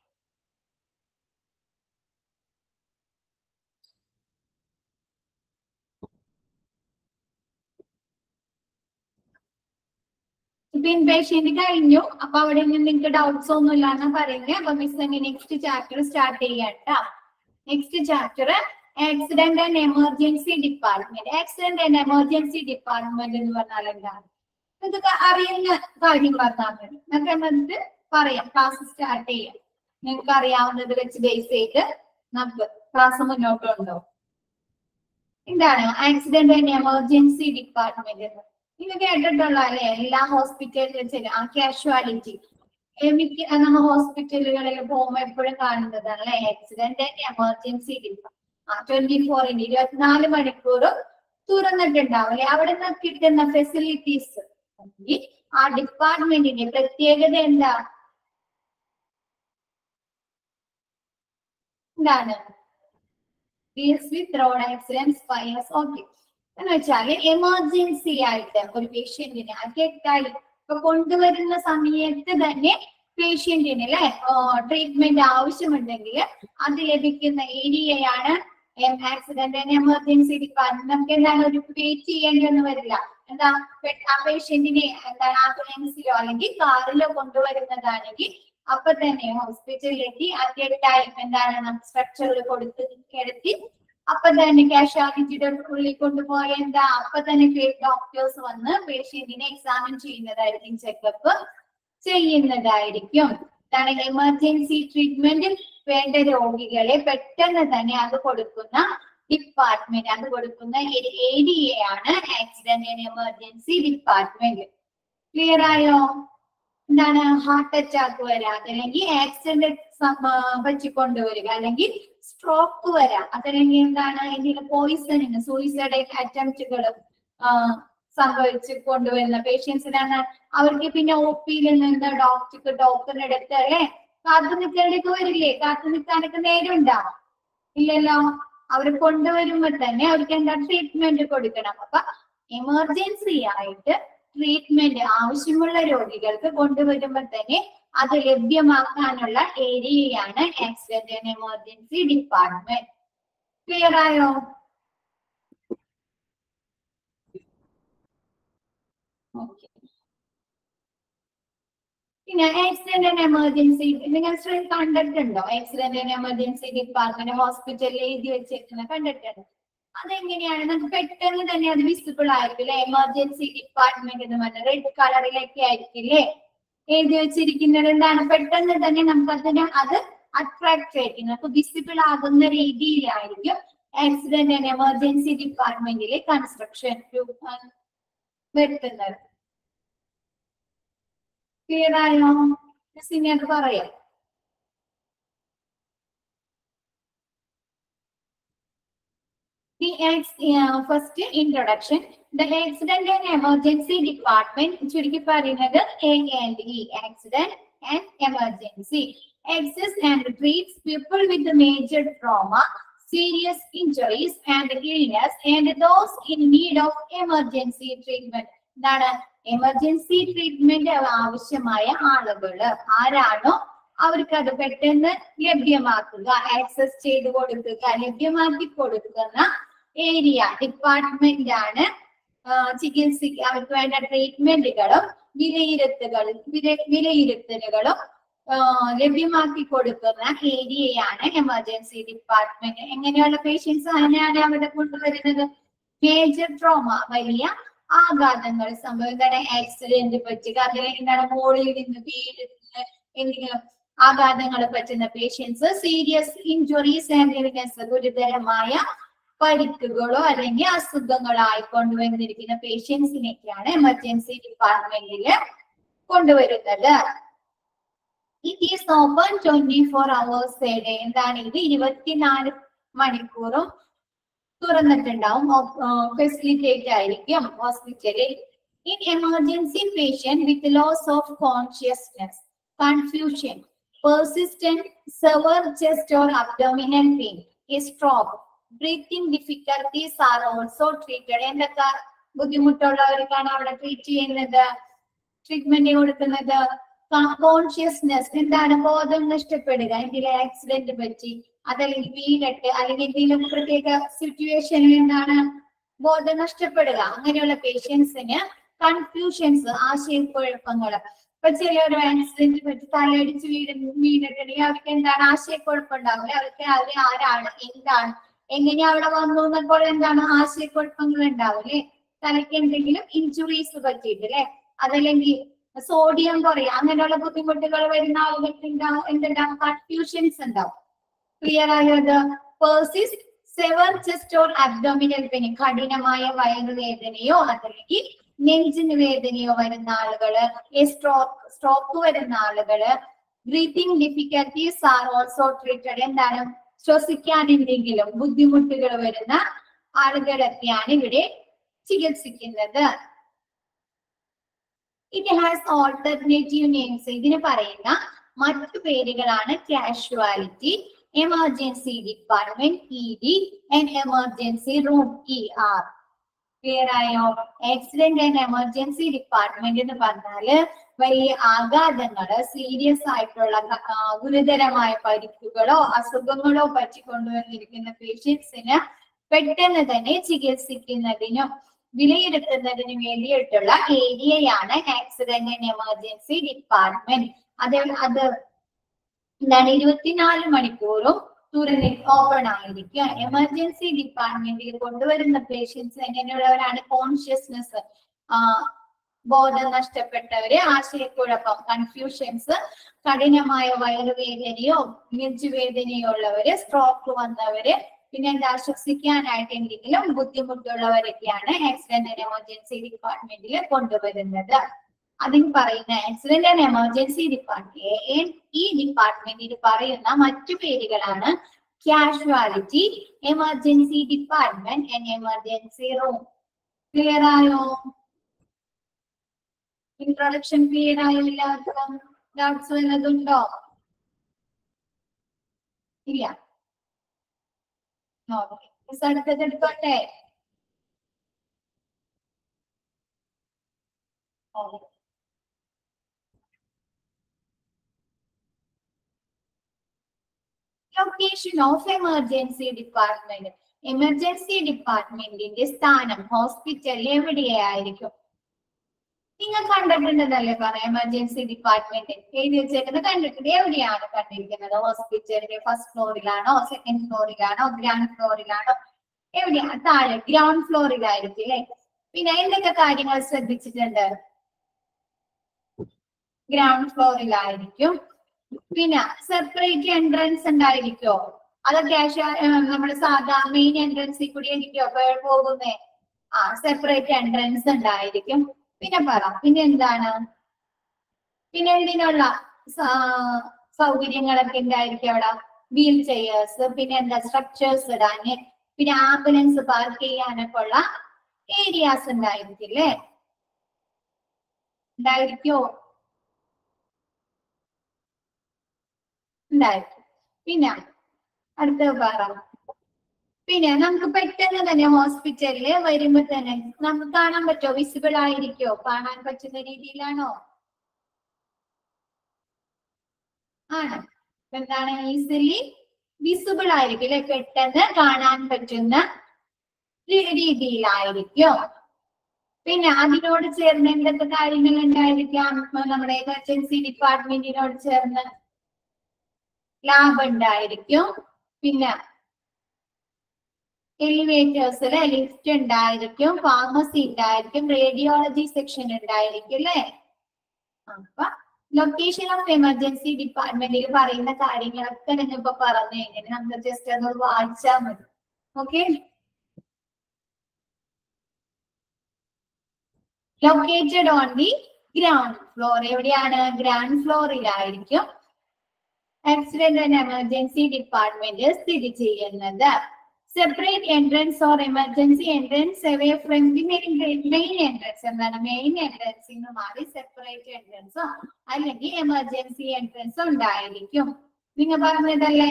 ഇപ്പൊ ഇൻപേഷ്യന്റ് കഴിഞ്ഞു, അപ്പൊ അവിടെ നിന്ന് നിങ്ങൾക്ക് ഡൗട്ട്സ് ഒന്നും ഇല്ലാന്ന് പറയുന്നത്. അപ്പൊ മിസ് നെക്സ്റ്റ് ചാപ്റ്റർ സ്റ്റാർട്ട് ചെയ്യാട്ടാ. Next chapter accident and emergency department. Accident and emergency department എന്ന് പറഞ്ഞാൽ എന്താണ്? ഇതൊക്കെ അറിയുന്ന കാര്യം പറഞ്ഞാൽ മതി. നമുക്ക് എന്നിട്ട് പറയാം, ക്ലാസ് സ്റ്റാർട്ട് ചെയ്യാം. നിങ്ങൾക്ക് അറിയാവുന്നത് വെച്ച് ബേസ് ചെയ്ത് നമുക്ക് ക്ലാസ് മുന്നോട്ട് കൊണ്ടുപോകും. എന്താണ് ആക്സിഡന്റ് ആൻഡ് എമർജൻസി ഡിപ്പാർട്ട്മെന്റ് എന്ന്? ഇത് കേട്ടിട്ടുള്ള അല്ലെ? എല്ലാ ഹോസ്പിറ്റലിലും ആ കാഷ്വാലിറ്റി മിക്ക നമ്മ ഹോസ്പിറ്റലുകളിൽ പോകുമ്പോൾ എപ്പോഴും കാണുന്നതാണ് അല്ലെ, ആക്സിഡന്റ് ആൻഡ് എമർജൻസി ഡിപ്പാർട്ട്മെന്റ്. ആ ട്വന്റി ഫോർ ഇന്റു ഇരുപത്തിനാല് മണിക്കൂറും തുറന്നിട്ടുണ്ടാവും അല്ലെ. അവിടെ നിന്ന് കിട്ടുന്ന ഫെസിലിറ്റീസ് ആ ഡിപ്പാർട്ട്മെന്റിന്റെ പ്രത്യേകത എന്താ? എന്താണ്? Deals with road accidents, fires. Okay, എന്ന് വെച്ചാല് എമർജൻസി ആയിട്ട് ഒരു പേഷ്യന്റിനെ അറ്റായി ഇപ്പൊ കൊണ്ടുവരുന്ന സമയത്ത് തന്നെ പേഷ്യന്റിന് അല്ലെ ട്രീറ്റ്മെന്റ് ആവശ്യമുണ്ടെങ്കിൽ അത് ലഭിക്കുന്ന ഏരിയയാണ് ആക്സിഡന്റ് ആൻഡ് എമർജൻസി ഡിപ്പാർട്ട്മെന്റ്. നമുക്ക് എന്താണ് ഒരു വെയിറ്റ് ചെയ്യേണ്ടി ഒന്നും വരില്ല. എന്താ ആ പേഷ്യന്റിനെ എന്താണ് ആംബുലൻസിലോ അല്ലെങ്കിൽ കാറിലോ കൊണ്ടുവരുന്നതാണെങ്കിൽ അപ്പൊ തന്നെ ഹോസ്പിറ്റലിലെത്തി അറ്റ് ടൈം എന്താണ് നമുക്ക് സ്ട്രക്ചറിൽ കൊടുത്ത് കിടത്തി അപ്പൊ തന്നെ കാഷ്വാലിറ്റിയുടെ ഉള്ളിൽ കൊണ്ടുപോയ എന്താ അപ്പൊ തന്നെ ഡോക്ടേഴ്സ് വന്ന് പേഷ്യന്റിനെ എക്സാമിൻ ചെയ്യുന്നതായിരിക്കും, ചെക്കപ്പ് ചെയ്യുന്നതായിരിക്കും. ഇതാണ് എമർജൻസി ട്രീറ്റ്മെന്റ് വേണ്ട രോഗികളെ പെട്ടെന്ന് തന്നെ അത് കൊടുക്കുന്ന ഡിപ്പാർട്ട്മെന്റ്, അത് കൊടുക്കുന്ന എ ഡി എ ആണ് accident and emergency department. Clear ആയോ? എന്താണ് ഹാർട്ട് അറ്റാക്ക് വരാം, അതല്ലെങ്കിൽ ആക്സിഡന്റ് പറ്റിക്കൊണ്ടുവരിക, അല്ലെങ്കിൽ സ്ട്രോക്ക് വരാം, അതല്ലെങ്കിൽ എന്താണ് എന്തെങ്കിലും പോയിസണിങ് സൂയിസൈഡ് അറ്റംപ്റ്റുകൾ സംഭവിച്ച് കൊണ്ടുവരുന്ന പേഷ്യൻസിനാണ്. അവർക്ക് പിന്നെ ഒ പിയിൽ നിന്ന് ഡോക്ടർക്ക് ഡോക്ടറിന്റെ അടുത്ത് അല്ലെ കാത്തു നിൽക്കേണ്ടതൊക്കെ വരില്ലേ? കാത്തു നിൽക്കാനൊക്കെ നേരം ഉണ്ടാവും ഇല്ലല്ലോ. അവർ കൊണ്ടുവരുമ്പോ തന്നെ അവർക്ക് എന്താ ട്രീറ്റ്മെന്റ് കൊടുക്കണം. അപ്പൊ എമർജൻസി ആയിട്ട് ട്രീറ്റ്മെന്റ് ആവശ്യമുള്ള രോഗികൾക്ക് കൊണ്ടുവരുമ്പോൾ തന്നെ അത് ലഭ്യമാക്കാനുള്ള ഏരിയയാണ് accident and emergency department. Clear ആയോ? ഓക്കെ. പിന്നെ ആക്സിഡന്റ് ആൻഡ് എമർജൻസി നിങ്ങൾ കണ്ടിട്ടുണ്ടോ? ആക്സിഡന്റ് ആൻഡ് എമർജൻസി ഡിപ്പാർട്ട്മെന്റ് ഹോസ്പിറ്റലിൽ എഴുതി വെച്ചിരിക്കുന്ന കണ്ടിട്ടുണ്ടോ? അതെങ്ങനെയാണ്? നമുക്ക് പെട്ടെന്ന് തന്നെ അത് വിസിബിൾ ആയിരിക്കും അല്ലെ? എമർജൻസി ഡിപ്പാർട്ട്മെന്റ് എന്ന് പറഞ്ഞാൽ റെഡ് കളറിലൊക്കെ ആയിരിക്കില്ലേ എഴുതി വെച്ചിരിക്കുന്നത്? എന്താണ് പെട്ടെന്ന് തന്നെ നമുക്ക് അതിന് അത് അട്രാക്ട് ആയിരിക്കും, അപ്പൊ വിസിബിൾ ആകുന്ന രീതിയിലായിരിക്കും ആക്സിഡന്റ് ആൻഡ് എമർജൻസി ഡിപ്പാർട്ട്മെന്റിലെ കൺസ്ട്രക്ഷൻ വരുത്തുന്നത്. ക്ലിയർ ആയോ? ഇനി അത് പറയാം. The uh, first introduction, the accident and emergency department ചുരുക്കി പറയുന്നത് A and E, accident and emergency, assists and treats people with major trauma, serious injuries and illness and those in need of emergency treatment. എന്താണ് emergency treatment ആവശ്യമായ ആളുകൾ ആരാണോ അവർക്ക് അത് പെട്ടെന്ന് ലഭ്യമാക്കുക, ആക്സസ് ചെയ്ത് കൊടുക്കുക, ലഭ്യമാക്കി കൊടുക്കുന്ന ഏരിയ ഡിപ്പാർട്ട്മെന്റ് ആണ് ചികിത്സ അവർക്ക് വേണ്ട ട്രീറ്റ്മെന്റുകളും വിലയിരുത്തുകളും വിലയിരുത്തലുകളും ലഭ്യമാക്കി കൊടുക്കുന്ന ഏരിയയാണ് എമർജൻസി ഡിപ്പാർട്ട്മെന്റ്. എങ്ങനെയുള്ള പേഷ്യൻസ് അതിനാണ് അവിടെ കൊണ്ടുവരുന്നത്? മേജർ ട്രോമ, വലിയ ആഘാതങ്ങൾ സംഭവിക്കുന്ന ആക്സിഡന്റ് പറ്റുക, അല്ലെങ്കിൽ എന്താണ് മുകളിൽ നിന്ന് വീഴുന്ന എന്തെങ്കിലും ആഘാതങ്ങൾ പറ്റുന്ന patients, serious injuries and illness ഗുരുതരമായ പരിക്കുകളോ അല്ലെങ്കിൽ അസുഖങ്ങളോ ആയി കൊണ്ടുവന്നിരിക്കുന്ന പേഷ്യൻസിനൊക്കെയാണ് എമർജൻസി ഡിപ്പാർട്ട്മെന്റില് കൊണ്ടുവരുന്നത്. It is open twenty four hours a day. എന്താണ് ഇത്? ഇരുപത്തിനാല് മണിക്കൂറും തുറന്നിട്ടുണ്ടാവും, ഫെസിലിറ്റേറ്റ് ആയിരിക്കും ഹോസ്പിറ്റലിൽ. In emergency patient with loss of consciousness, confusion, persistent severe chest or abdominal pain, stroke, breathing difficulties are also treated. എന്തൊക്കെ ബുദ്ധിമുട്ടുള്ളവർക്കാണ് അവിടെ ട്രീറ്റ് ചെയ്യുന്നത്, ട്രീറ്റ്മെന്റ് കൊടുക്കുന്നത്? കോൺഷ്യസ്നെസ്, എന്താണ് ബോധം നഷ്ടപ്പെടുക, എന്തെങ്കിലും ആക്സിഡന്റ് പറ്റി, അതല്ലെങ്കിൽ വീണിട്ട്, അല്ലെങ്കിൽ എന്തെങ്കിലും പ്രത്യേക സിറ്റുവേഷനിൽ എന്താണ് ബോധം നഷ്ടപ്പെടുക, അങ്ങനെയുള്ള പേഷ്യൻസിന്. കൺഫ്യൂഷൻസ്, ആശയക്കുഴപ്പങ്ങൾ, ഇപ്പൊ ചിലർ ആക്സിഡന്റ് പറ്റി തലയടിച്ച് വീട് വീണിട്ടുണ്ടെങ്കിൽ അവർക്ക് എന്താണ് ആശയക്കുഴപ്പം ഉണ്ടാവില്ല, അവർക്ക് അവര് ആരാണ്, എന്താണ്, എങ്ങനെ അവിടെ വന്നു എന്നപ്പോൾ എന്താണ് ആശയക്കുഴപ്പങ്ങൾ ഉണ്ടാവില്ലേ? തലയ്ക്ക് എന്തെങ്കിലും ഇഞ്ചുറീസ് പറ്റിയിട്ട് അല്ലെ, അതല്ലെങ്കിൽ സോഡിയം കുറയും, അങ്ങനെയുള്ള ബുദ്ധിമുട്ടുകൾ വരുന്ന ആളുകൾക്ക് ഉണ്ടാവും എന്തുണ്ടാവും? കൺഫ്യൂഷൻസ് ഉണ്ടാവും. ക്ലിയർ ആയത്? Persist severe chest or abdominal pain, കഠിനമായ വയറുവേദനയോ അതല്ലെങ്കിൽ നെഞ്ചിന് വേദനയോ വരുന്ന ആളുകള്, സ്ട്രോക്ക് സ്ട്രോക്ക് വരുന്ന ആളുകള്, breathing difficulties are also treated. എന്താണ്? ശ്വസിക്കാൻ എന്തെങ്കിലും ബുദ്ധിമുട്ടുകൾ വരുന്ന ആളുകളൊക്കെയാണ് ഇവിടെ ചികിത്സിക്കുന്നത്. It has alternative names. ഇതിന് പറയുന്ന മറ്റു പേരുകളാണ് casualty, emergency department E D and emergency room E R. Clear ആയോ? ആക്സിഡന്റ് ആൻഡ് എമർജൻസി ഡിപ്പാർട്ട്മെന്റ് എന്ന് പറഞ്ഞാല് വലിയ ആഘാതങ്ങള്, സീരിയസ് ആയിട്ടുള്ള ഗുരുതരമായ പരിക്കുകളോ അസുഖങ്ങളോ പറ്റിക്കൊണ്ടുവന്നിരിക്കുന്ന പേഷ്യൻസിന് പെട്ടെന്ന് തന്നെ ചികിത്സിക്കുന്നതിനും വിലയിരുത്തുന്നതിനും വേണ്ടിയിട്ടുള്ള ഏരിയയാണ് ആക്സിഡന്റ് ആൻഡ് എമർജൻസി ഡിപ്പാർട്ട്മെന്റ്. അത് അത് എന്താണ് ഇരുപത്തിനാല് മണിക്കൂറും തുറന്ന് ഓപ്പൺ ആയിരിക്കും. എമർജൻസി ഡിപ്പാർട്ട്മെന്റിൽ കൊണ്ടുവരുന്ന പേഷ്യൻസ് എങ്ങനെയുള്ളവരാണ്? കോൺഷ്യസ്നെസ്, ബോധം നഷ്ടപ്പെട്ടവര്, ആശയക്കുഴപ്പം, കൺഫ്യൂഷൻസ്, കഠിനമായ വയറുവേദനയോ നെഞ്ചുവേദനയോ ഉള്ളവര്, സ്ട്രോക്ക് വന്നവര്, പിന്നെ എന്താ ശ്വസിക്കാനായിട്ട് എന്തെങ്കിലും ബുദ്ധിമുട്ടുള്ളവരൊക്കെയാണ് ആക്സിഡന്റ് ആൻഡ് എമർജൻസി ഡിപ്പാർട്ട്മെന്റിൽ കൊണ്ടുവരുന്നത്. അതിന് പറയുന്ന ആക്സിഡന്റ് ആൻഡ് എമർജൻസി ഡിപ്പാർട്ട്മെന്റ് ഈ ഡിപ്പാർട്ട്മെന്റിൽ പറയുന്ന മറ്റു പേരുകളാണ് casualty, emergency department and emergency room. Clear ആയോ? ഇൻട്രൊഡക്ഷൻ ക്ലിയർ ആയോ? എല്ലാവർക്കും ഡൗട്ട്സ് വല്ലതുണ്ടോ? ഇല്ല. ഓക്കെ, അടുത്തത് എടുത്തോട്ടെ. Location of emergency department. Emergency ഡിപ്പാർട്ട്മെന്റിന്റെ സ്ഥാനം ഹോസ്പിറ്റലിൽ എവിടെയായിരിക്കും? നിങ്ങൾ കണ്ടിട്ടുണ്ടെന്നല്ലേ പറയാം. എമർജൻസി ഡിപ്പാർട്ട്മെന്റ് എഴുതി വെച്ചേക്കുന്നത് കണ്ടിട്ടുണ്ട്. എവിടെയാണ് കണ്ടിരിക്കുന്നത്? ഹോസ്പിറ്റലിന്റെ ഫസ്റ്റ് ഫ്ലോറിലാണോ, സെക്കൻഡ് ഫ്ലോറിലാണോ, ഗ്രൗണ്ട് ഫ്ലോറിലാണോ? എവിടെയാണ്? താഴെ ഗ്രൗണ്ട് ഫ്ലോറിലായിരിക്കും അല്ലെ. പിന്നെ എന്തൊക്കെ കാര്യങ്ങൾ ശ്രദ്ധിച്ചിട്ടുണ്ട്? ഗ്രൗണ്ട് ഫ്ലോറിലായിരിക്കും. പിന്നെ സെപ്പറേറ്റ് എൻട്രൻസ് ഉണ്ടായിരിക്കോ? അതൊക്കെ നമ്മുടെ സാധാ മെയിൻ എൻട്രൻസിൽ കൂടി ആയിരിക്കോ പോകുന്നേ? ആ, സെപ്പറേറ്റ് എൻട്രൻസ് ഉണ്ടായിരിക്കും. പിന്നെ പറ, പിന്നെ എന്താണ്? പിന്നെ എന്തിനുള്ള സൗകര്യങ്ങളൊക്കെ ഉണ്ടായിരിക്കും അവിടെ? വീൽ ചെയേഴ്സ്, പിന്നെ എന്താ സ്ട്രക്ചേഴ്സ് ഇടാന്, പിന്നെ ആംബുലൻസ് പാർക്ക് ചെയ്യാനൊക്കെ ഉള്ള ഏരിയാസ് ഉണ്ടായിരിക്കില്ലേ? ഉണ്ടായിരിക്കോ? ഉണ്ടായിരിക്കും. പിന്നെ അടുത്തത് പറ. പിന്നെ നമുക്ക് പെട്ടെന്ന് തന്നെ ഹോസ്പിറ്റലില് വരുമ്പോ തന്നെ നമുക്ക് കാണാൻ പറ്റോ? വിസിബിൾ ആയിരിക്കോ? കാണാൻ പറ്റുന്ന രീതിയിലാണോ? ആണ്. എന്താണ്? ഈസിലി വിസിബിൾ ആയിരിക്കും അല്ലെ? പെട്ടെന്ന് കാണാൻ പറ്റുന്ന രീതിയിലായിരിക്കും. പിന്നെ അതിനോട് ചേർന്ന് എന്തൊക്കെ കാര്യങ്ങൾ ഉണ്ടായിരിക്കാം? നമ്മുടെ എമർജൻസി ഡിപ്പാർട്ട്മെന്റിനോട് ചേർന്ന് ലാബ് ഉണ്ടായിരിക്കും. പിന്നെ എലിവേറ്റേഴ്സില് ലിഫ്റ്റ് ഉണ്ടായിരിക്കും, ഫാർമസി ഉണ്ടായിരിക്കും, റേഡിയോളജി സെക്ഷൻ ഉണ്ടായിരിക്കും അല്ലെ. അപ്പൊ ലൊക്കേഷൻ ഓഫ് എമർജൻസി ഡിപ്പാർട്ട്മെന്റിൽ പറയുന്ന കാര്യങ്ങളൊക്കെ നിങ്ങൾ ഇപ്പൊ പറഞ്ഞു കഴിഞ്ഞാൽ നമുക്ക് ജസ്റ്റ് ഒന്ന് വായിച്ചാൽ മതി. Okay, located on the ground floor. എവിടെയാണ്? ഗ്രൗണ്ട് ഫ്ലോറിലായിരിക്കും ആക്സിഡന്റ് ആൻഡ് എമർജൻസി ഡിപ്പാർട്ട്മെന്റ് സ്ഥിതി ചെയ്യുന്നത്. Separate entrance or emergency entrance away from the main main entrance. എന്താണ്? മെയിൻ എൻട്രൻസിൽ നിന്ന് മാറി സെപ്പറേറ്റ് എൻട്രൻസോ അല്ലെങ്കിൽ എമർജൻസി എൻട്രൻസോ ഉണ്ടായിരിക്കും. നിങ്ങൾ പറഞ്ഞതല്ലേ?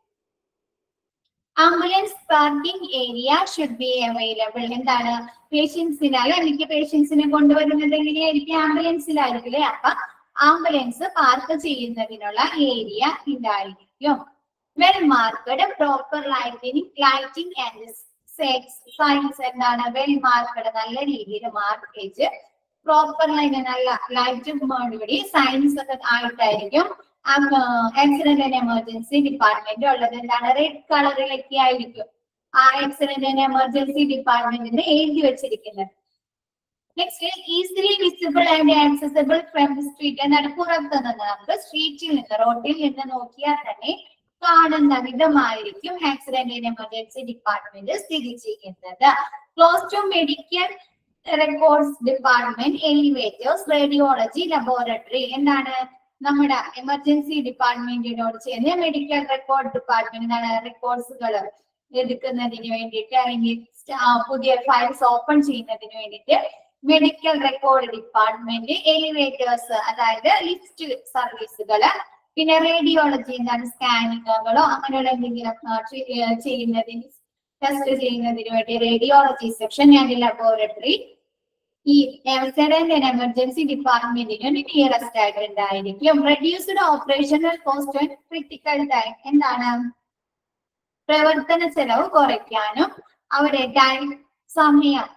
Ambulance parking area should be available. എന്താണ്? പേഷ്യൻസിനാൽ അല്ലെങ്കിൽ പേഷ്യൻസിനെ കൊണ്ടുവരുന്നത് എങ്ങനെയായിരിക്കും? ആംബുലൻസിലായിരിക്കില്ലേ. അപ്പൊ ആംബുലൻസ് പാർക്ക് ചെയ്യുന്നതിനുള്ള ഏരിയ ഉണ്ടായിരിക്കും. Well marked proper lighting lighting and signs. എന്താണ്? വെൽ മാർക്കഡ്, നല്ല രീതിയിൽ മാർക്ക് ചെയ്ത് പ്രോപ്പർ ലൈന് നല്ല ലൈറ്റും സയൻസ് ഒക്കെ ആയിട്ടായിരിക്കും ആക്സിഡന്റ് ആൻഡ് എമർജൻസി ഡിപ്പാർട്ട്മെന്റ് ഉള്ളത്. എന്താണ്? റെഡ് കളറിലൊക്കെ ആയിരിക്കും ആ ആക്സിഡന്റ് ആൻഡ് എമർജൻസി ഡിപ്പാർട്ട്മെന്റിന് എഴുതി വെച്ചിരിക്കുന്നത്. Next, easily visible and accessible from street. എന്താണ്? പുറത്ത് നിന്ന് നമുക്ക് സ്ട്രീറ്റിൽ നിന്ന് റോഡിൽ നിന്ന് നോക്കിയാൽ തന്നെ കാണുന്ന വിധമായിരിക്കും ആക്സിഡന്റ് ആൻഡ് എമർജൻസി ഡിപ്പാർട്ട്മെന്റ് സ്ഥിതി ചെയ്യുന്നത്. Close to medical records department, elevators, radiology laboratory. എന്താണ്? നമ്മുടെ എമർജൻസി ഡിപ്പാർട്ട്മെന്റിനോട് ചേർന്ന് മെഡിക്കൽ റെക്കോർഡ് ഡിപ്പാർട്ട്മെന്റ്. എന്താണ്? റെക്കോർഡ്സുകൾ എടുക്കുന്നതിന് വേണ്ടിയിട്ട് അല്ലെങ്കിൽ പുതിയ ഫയൽസ് ഓപ്പൺ ചെയ്യുന്നതിന് വേണ്ടിയിട്ട് മെഡിക്കൽ റെക്കോർഡ് ഡിപ്പാർട്ട്മെന്റ്, എലിവേറ്റേഴ്സ് അതായത് ലിഫ്റ്റ് സർവീസുകള്, പിന്നെ റേഡിയോളജി എന്താണ്? സ്കാനിങ്ങുകളോ അങ്ങനെയുള്ള എന്തെങ്കിലും ചെയ്യുന്നതിന് ടെസ്റ്റ് ചെയ്യുന്നതിന് വേണ്ടി റേഡിയോളജി സെക്ഷൻ ആൻഡ് ലബോറട്ടറി ഈ ആക്സിഡന്റ് ആൻഡ് എമർജൻസി ഡിപ്പാർട്ട്മെന്റിന് നിയറസ്റ്റ് ആയിട്ട് ഉണ്ടായിരിക്കും. Reduced operational cost and critical time. എന്താണ്? പ്രവർത്തന ചെലവ് കുറയ്ക്കാനും അവരെ ടൈം സമയം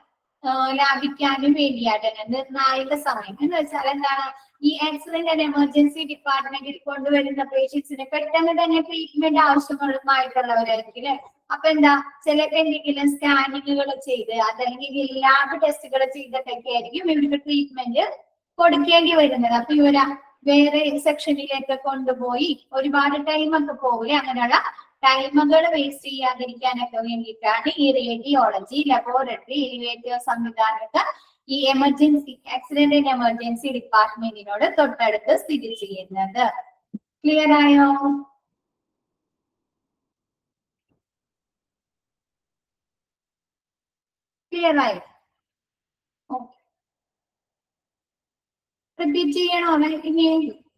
ലാഭിക്കാനും വേണ്ടിയായിട്ടാണ് നിർണായക സമയം എന്ന് വെച്ചാൽ എന്താണ് ഈ ആക്സിഡന്റ് ആൻഡ് എമർജൻസി ഡിപ്പാർട്ട്മെന്റിൽ കൊണ്ടുവരുന്ന പേഷ്യൻസിന് പെട്ടെന്ന് തന്നെ ട്രീറ്റ്മെന്റ് ആവശ്യങ്ങളുമായിട്ടുള്ളവരായിരിക്കും അല്ലെ. അപ്പൊ എന്താ ചിലർക്ക് എന്തെങ്കിലും സ്കാനിങ്ങുകൾ ചെയ്ത് അതല്ലെങ്കിൽ ലാബ് ടെസ്റ്റുകൾ ചെയ്തിട്ടൊക്കെ ആയിരിക്കും ഇവർക്ക് ട്രീറ്റ്മെന്റ് കൊടുക്കേണ്ടി വരുന്നത്. അപ്പൊ ഇവര് വേറെ സെക്ഷനിലേക്ക് കൊണ്ടുപോയി ഒരുപാട് ടൈമൊക്കെ പോകില്ലേ. അങ്ങനെയുള്ള ടൈമുകൾ വേസ്റ്റ് ചെയ്യാതിരിക്കാനൊക്കെ വേണ്ടിയിട്ടാണ് ഈ റേഡിയോളജി ലബോറട്ടറി എലിവേറ്റർ സംവിധാനമൊക്കെ ഈ എമർജൻസി ആക്സിഡന്റ് ആൻഡ് എമർജൻസി ഡിപ്പാർട്ട്മെന്റിനോട് തൊട്ടടുത്ത് സ്ഥിതി ചെയ്യുന്നത്. ക്ലിയർ ആയോ? ക്ലിയർ ആയോ? ഓക്കെ, റിപ്പീറ്റ് ചെയ്യണോ? ഇനി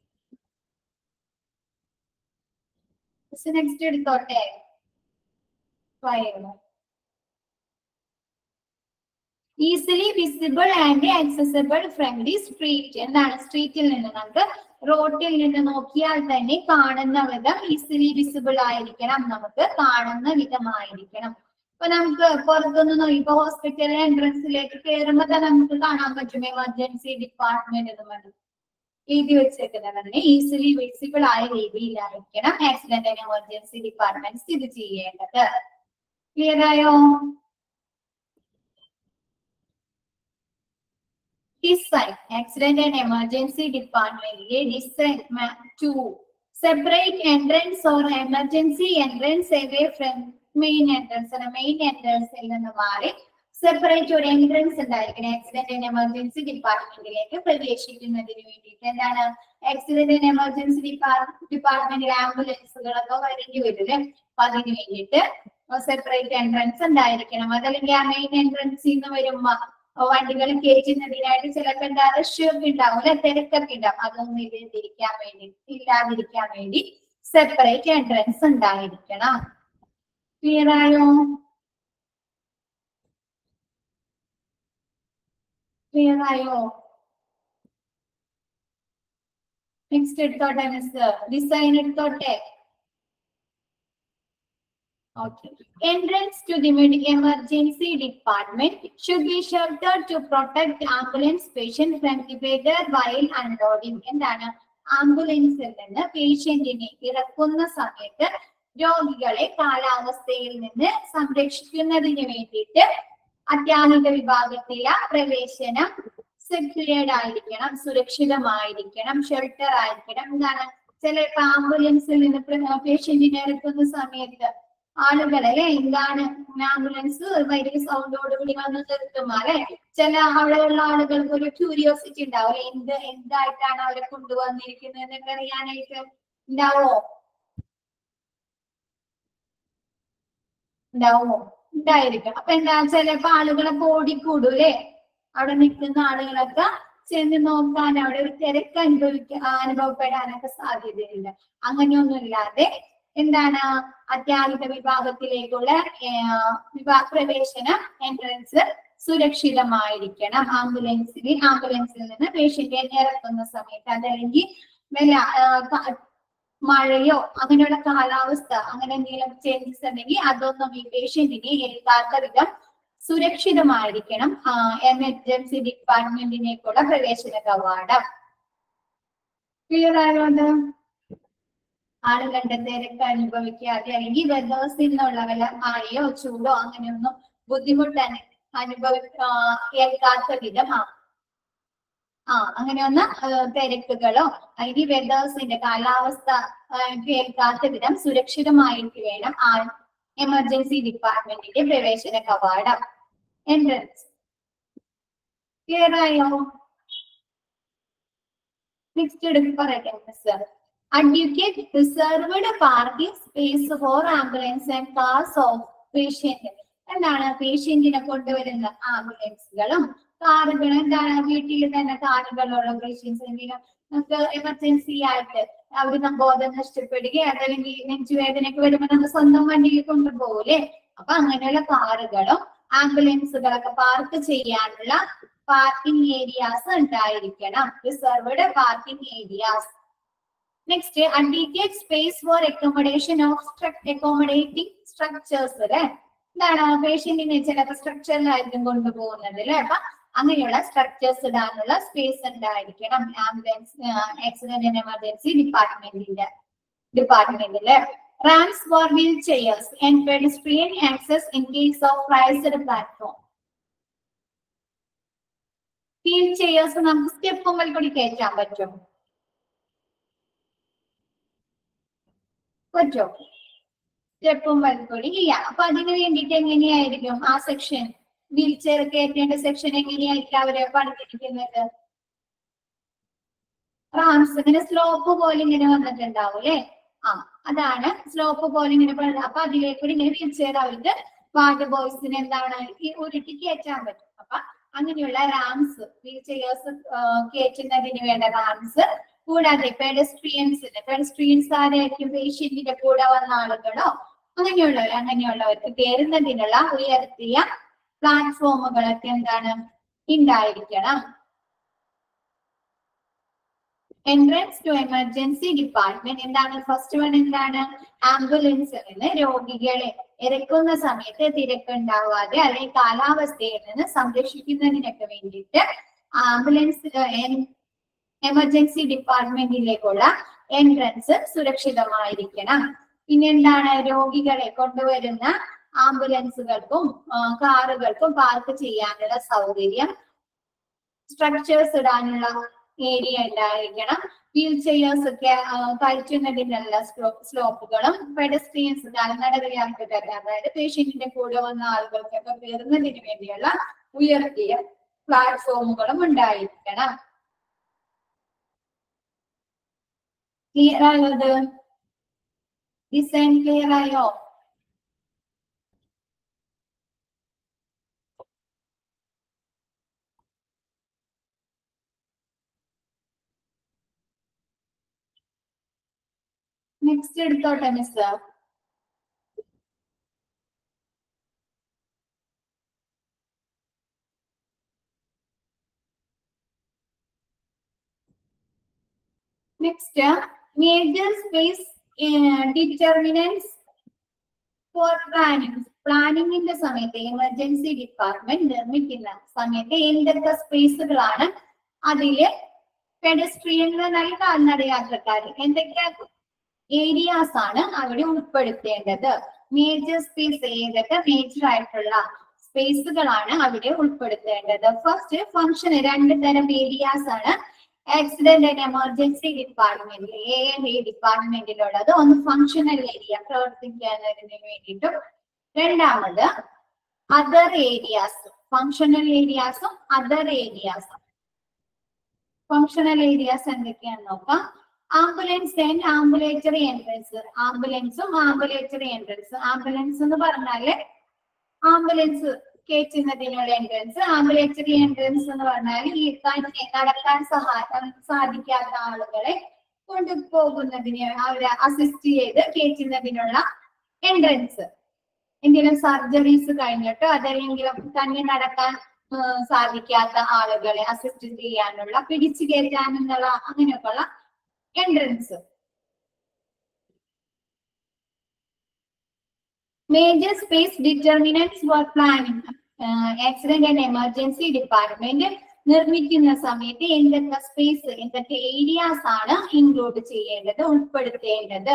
നെക്സ്റ്റ് എടുത്തോട്ടെ. Easily visible and accessible from the street. എന്താണ് സ്ട്രീറ്റിൽ നിന്ന് നമുക്ക് റോഡിൽ നിന്ന് നോക്കിയാൽ തന്നെ കാണുന്ന വിധം ഈസിലി വിസിബിൾ ആയിരിക്കണം, നമുക്ക് കാണുന്ന വിധമായിരിക്കണം. ഇപ്പൊ നമുക്ക് പുറത്തുനിന്ന് ഇപ്പൊ ഹോസ്പിറ്റലിലെ എൻട്രൻസിലേക്ക് കയറുമ്പോ തന്നെ നമുക്ക് കാണാൻ പറ്റും എമർജൻസി ഡിപ്പാർട്ട്മെന്റ് എന്ന് പറഞ്ഞു എഴുതി വെച്ചേക്കുന്നതിന് ഈസിലി വിസിബിൾ ആയ രീതിയിലായിരിക്കണം ആക്സിഡന്റ് ആൻഡ് എമർജൻസി ഡിപ്പാർട്ട്മെന്റ് സ്ഥിതി ചെയ്യേണ്ടത്. ക്ലിയർ ആയോ? Design accident and emergency department design to separate entrance or emergency entrance away from main entrance. Main entrance il ninnu maari separate ഒരു entrance ഉണ്ടായിരിക്കണം ആക്സിഡന്റ് ആൻഡ് എമർജൻസി ഡിപ്പാർട്ട്മെന്റിലേക്ക് പ്രവേശിക്കുന്നതിന് വേണ്ടിയിട്ട്. എന്താണ് accident and emergency ഡിപ്പാർട്ട്മെന്റിൽ ആംബുലൻസുകളൊക്കെ വരേണ്ടി വരും. അപ്പൊ അതിന് വേണ്ടിയിട്ട് സെപ്പറേറ്റ് എൻട്രൻസ് ഉണ്ടായിരിക്കണം. അതല്ലെങ്കിൽ ആ മെയിൻ എൻട്രൻസിൽ നിന്ന് വരുമ്പോ വണ്ടികൾ കയറ്റുന്നതിനായിട്ട് ചിലപ്പോൾ എന്താ റഷ് ഒക്കെ ഉണ്ടാവും അല്ലെ, തിരക്കൊക്കെ ഉണ്ടാവും. അതൊന്നും ഇല്ലാതിരിക്കാൻ വേണ്ടി ഇല്ലാതിരിക്കാൻ വേണ്ടി സെപ്പറേറ്റ് എൻട്രൻസ് ഉണ്ടായിരിക്കണം. ക്ലിയർ ആയോ? ക്ലിയർ ആയോ? നെക്സ്റ്റ് എടുത്തോട്ടെ മിസ്, ഡിസൈൻ എടുത്തോട്ടെ. Okay. Entrance to the emergency department should be sheltered to protect ambulance patient from the weather while unloading. എന്താണ് ആംബുലൻസിൽ നിന്ന് പേഷ്യന്റിനെ ഇറക്കുന്ന സമയത്ത് രോഗികളെ കാലാവസ്ഥയിൽ നിന്ന് സംരക്ഷിക്കുന്നതിന് വേണ്ടിയിട്ട് അത്യാഹിത വിഭാഗത്തിലെ പ്രവേശനം സെക്യൂർഡ് ആയിരിക്കണം, സുരക്ഷിതമായിരിക്കണം, ഷെൽട്ടർ ആയിരിക്കണം. എന്താണ് ചിലപ്പോ ആംബുലൻസിൽ നിന്ന് പേഷ്യന്റിനെ ഇറക്കുന്ന സമയത്ത് ആളുകളെ എന്താണ് ആംബുലൻസ് വലിയ സൗണ്ടോടുകൂടി വന്ന് നിർത്തും അല്ലെ. ചില അവിടെയുള്ള ആളുകൾക്ക് ഒരു ക്യൂരിയോസിറ്റി ഉണ്ടാവും, എന്ത് എന്തായിട്ടാണ് അവരെ കൊണ്ടുവന്നിരിക്കുന്നത് എന്നൊക്കെ അറിയാനായിട്ട് ഉണ്ടാവോ ഉണ്ടാവോ ഉണ്ടായിരിക്കും. അപ്പൊ എന്താ ചിലപ്പോ ആളുകളെ ഓടിക്കൂടൂലേ, അവിടെ നിൽക്കുന്ന ആളുകളൊക്കെ ചെന്ന് നോക്കാൻ അവിടെ ഒരു തിരക്ക് അനുഭവിക്ക അനുഭവപ്പെടാനൊക്കെ സാധ്യതയുണ്ട്. അങ്ങനെയൊന്നും ഇല്ലാതെ എന്താണ് അത്യാഹിത വിഭാഗത്തിലേക്കുള്ള വിഭാഗ പ്രവേശന എൻട്രൻസ് സുരക്ഷിതമായിരിക്കണം. ആംബുലൻസിൽ ആംബുലൻസിൽ നിന്ന് പേഷ്യന്റിനെ ഇറക്കുന്ന സമയത്ത് അതല്ലെങ്കിൽ വല്ല മഴയോ അങ്ങനെയുള്ള കാലാവസ്ഥ അങ്ങനെ എന്തെങ്കിലും ചേഞ്ചസ് ഉണ്ടെങ്കിൽ അതൊന്നും ഈ പേഷ്യന്റിനെ ഏൽക്കാത്ത വിധം സുരക്ഷിതമായിരിക്കണം എമർജൻസി ഡിപ്പാർട്ട്മെന്റിനേക്കുള്ള പ്രവേശന കവാടം. ക്ലിയർ ആയതുകൊണ്ട് ആളുകളുടെ തിരക്ക് അനുഭവിക്കാതെ അല്ലെങ്കിൽ വെതേഴ്സിൽ നിന്നുള്ള വല്ല മഴയോ ചൂടോ അങ്ങനെയൊന്നും ബുദ്ധിമുട്ട് അനുഭവി ഏൽക്കാത്ത വിധം ആ ആ അങ്ങനെയൊന്ന് തിരക്കുകളോ അല്ലെങ്കിൽ വെതേഴ്സിന്റെ കാലാവസ്ഥ ഏൽക്കാത്ത വിധം സുരക്ഷിതമായിട്ട് വേണം ആ എമർജൻസി ഡിപ്പാർട്ട്മെന്റിന്റെ പ്രവേശന കവാടം എൻട്രൻസ്. ക്ലിയർ ആയോ? നെക്സ്റ്റ് എടുത്ത് പറയട്ടെ miss. Adequate reserved parking space for ambulance and cars of patient. എന്താണ് പേഷ്യന്റിനെ കൊണ്ടുവരുന്ന ആംബുലൻസുകളും കാറുകളും എന്താണ് വീട്ടിൽ തന്നെ കാറുകളുള്ള പേഷ്യൻസ് എന്തെങ്കിലും നമുക്ക് എമർജൻസി ആയിട്ട് അവർ ബോധം നഷ്ടപ്പെടുകയോ അതല്ലെങ്കിൽ നെഞ്ചുവേദനയൊക്കെ വരുമ്പോൾ നമ്മൾ സ്വന്തം വണ്ടിയിൽ കൊണ്ടുപോകൂലേ. അപ്പൊ അങ്ങനെയുള്ള കാറുകളും ആംബുലൻസുകളൊക്കെ പാർക്ക് ചെയ്യാനുള്ള പാർക്കിംഗ് ഏരിയാസ് ഉണ്ടായിരിക്കണം, reserved parking areas. Next adequate space for accommodation of accommodating structures അല്ലെ. എന്താണ് പേഷ്യന്റിനെ ചിലപ്പോൾ സ്ട്രക്ചറിലായിരിക്കും കൊണ്ടുപോകുന്നത് അല്ലെ. അപ്പൊ അങ്ങനെയുള്ള സ്ട്രക്ചേഴ്സ് ഇടാനുള്ള സ്പേസ് ഉണ്ടായിരിക്കണം ആംബുലൻസ് ആക്സിഡന്റ് ആൻഡ് എമർജൻസി ഡിപ്പാർട്ട്മെന്റിന്റെ ഡിപ്പാർട്ട്മെന്റില്. Ramps for wheelchairs and pedestrian access in case of raised platform. Wheelchairs നമുക്ക് സ്റ്റെപ്പുമ്പോൾ കൂടി കയറ്റാൻ പറ്റും പറ്റോ സ്റ്റെപ്പുമ്പോൾ കൂടി ഇല്ല. അപ്പൊ അതിന് വേണ്ടിയിട്ട് എങ്ങനെയായിരിക്കും ആ സെക്ഷൻ വീൽ ചെയർ കയറ്റേണ്ട സെക്ഷൻ എങ്ങനെയായിരിക്കും അവര് പണിതിരിക്കുന്നത്? റാംസ് ഇങ്ങനെ സ്ലോപ്പ് പോലെ ഇങ്ങനെ വന്നിട്ടുണ്ടാവും അല്ലെ. ആ അതാണ് സ്ലോപ്പ് പോലെ ഇങ്ങനെ പണിത്. അപ്പൊ അതിലേക്കൂടി ഇങ്ങനെ വീൽ ചെയർ അവർക്ക് വാർഡ് ബോയ്സിന് എന്താണ് ഈ ഉരുട്ടി കയറ്റാൻ പറ്റും. അപ്പൊ അങ്ങനെയുള്ള റാംസ് വീൽ ചെയേഴ്സ് കയറ്റുന്നതിന് വേണ്ട റാംസ്, കൂടാതെ പെഡസ്ട്രിയൻസിന് പെഡസ്ട്രിയൻസ് ആരായിരിക്കും? പേഷ്യന്റിന്റെ കൂടെ വന്ന ആളുകളോ അങ്ങനെയുള്ളവർ അങ്ങനെയുള്ളവർക്ക് കയറുന്നതിനുള്ള ഉയർത്തിയ പ്ലാറ്റ്ഫോമുകളൊക്കെ എന്താണ് ഉണ്ടായിരിക്കണം. എൻട്രൻസ് ടു എമർജൻസി ഡിപ്പാർട്ട്മെന്റ് എന്താണ്? ഫസ്റ്റ് വൺ എന്താണ്? ആംബുലൻസിൽ നിന്ന് രോഗികളെ ഇറക്കുന്ന സമയത്ത് തിരക്കുണ്ടാവാതെ അല്ലെങ്കിൽ കാലാവസ്ഥയിൽ നിന്ന് സംരക്ഷിക്കുന്നതിനൊക്കെ വേണ്ടിയിട്ട് ആംബുലൻസ് എമർജൻസി ഡിപ്പാർട്ട്മെന്റിലേക്കുള്ള എൻട്രൻസ് സുരക്ഷിതമായിരിക്കണം. പിന്നെ എന്താണ്? രോഗികളെ കൊണ്ടുവരുന്ന ആംബുലൻസുകൾക്കും കാറുകൾക്കും പാർക്ക് ചെയ്യാനുള്ള സൗകര്യം, സ്ട്രക്ചേഴ്സ് ഇടാനുള്ള ഏരിയ ഉണ്ടായിരിക്കണം. വീൽ ചെയേഴ്സ് ഒക്കെ കയറ്റുന്നതിനുള്ള സ്ലോപ്പുകളും പെഡസ്ട്രിയൻസ് കാൽനടയാർക്കൊക്കെ അതായത് പേഷ്യന്റിന്റെ കൂടെ വന്ന ആളുകൾക്കൊക്കെ കയറുന്നതിന് വേണ്ടിയുള്ള ഉയർത്തിയ പ്ലാറ്റ്ഫോമുകളും ഉണ്ടായിരിക്കണം. ക്ലിയർ ആയോ? ഇത് ഡിസൈൻ ക്ലിയർ ആയോ? നെക്സ്റ്റ് എടുത്തോട്ടെ miss. Next major space determinants for planning. പ്ലാനിങ്ങിന്റെ സമയത്ത് എമർജൻസി ഡിപ്പാർട്ട്മെന്റ് നിർമ്മിക്കുന്ന സമയത്ത് എന്തൊക്കെ സ്പേസുകളാണ് അതില് പെഡസ്ട്രിയൻ നല്ല കാൽനടയാത്രക്കാർ എന്തൊക്കെ ഏരിയാസ് ആണ് അവിടെ ഉൾപ്പെടുത്തേണ്ടത്? മേജർ സ്പേസ് ഏതൊക്കെ മേജർ ആയിട്ടുള്ള സ്പേസുകളാണ് അവിടെ ഉൾപ്പെടുത്തേണ്ടത്? ഫസ്റ്റ് ഫംഗ്ഷൻ രണ്ട് തരം ഏരിയാസ് ആണ് ആക്സിഡന്റ് ആൻഡ് എമർജൻസി ഡിപ്പാർട്ട്മെന്റിൽ എ ആൻഡ് എ ഡിപ്പാർട്ട്മെന്റിലുള്ളത്. ഒന്ന് ഫങ്ഷണൽ ഏരിയ പ്രവർത്തിക്കുന്നതിന് വേണ്ടിയിട്ടും, രണ്ടാമത് അതർ ഏരിയാസ്. ഫങ്ഷണൽ ഏരിയാസും അതർ ഏരിയാസും. ഫങ്ഷണൽ ഏരിയാസ് എന്തൊക്കെയാണെന്ന് നോക്കാം. Ambulance and ambulatory entrance. ആംബുലൻസും ആംബുലേറ്ററി എൻട്രൻസ്. ആംബുലൻസ് എന്ന് പറഞ്ഞാല് ആംബുലൻസ് കയറ്റുന്നതിനുള്ള എൻട്രൻസ്. ആംബുലേറ്ററി എൻട്രൻസ് എന്ന് പറഞ്ഞാൽ ഈ നടക്കാൻ സഹായ സാധിക്കാത്ത ആളുകളെ കൊണ്ടുപോകുന്നതിന് അവരെ അസിസ്റ്റ് ചെയ്ത് കയറ്റുന്നതിനുള്ള എൻട്രൻസ്. എന്തെങ്കിലും സർജറീസ് കഴിഞ്ഞിട്ടോ അതല്ലെങ്കിലും തന്നെ നടക്കാൻ സാധിക്കാത്ത ആളുകളെ അസിസ്റ്റ് ചെയ്യാനുള്ള, പിടിച്ചു കയറ്റാനുള്ള അങ്ങനെയൊക്കെയുള്ള entrance. Major space determinants for planning. Accident and emergency department നിർമ്മിക്കുന്ന സമയത്ത് എന്തൊക്കെ സ്പേസ് എന്തൊക്കെ ഏരിയാസ് ആണ് ഇൻക്ലൂഡ് ചെയ്യേണ്ടത്, ഉൾപ്പെടുത്തേണ്ടത്?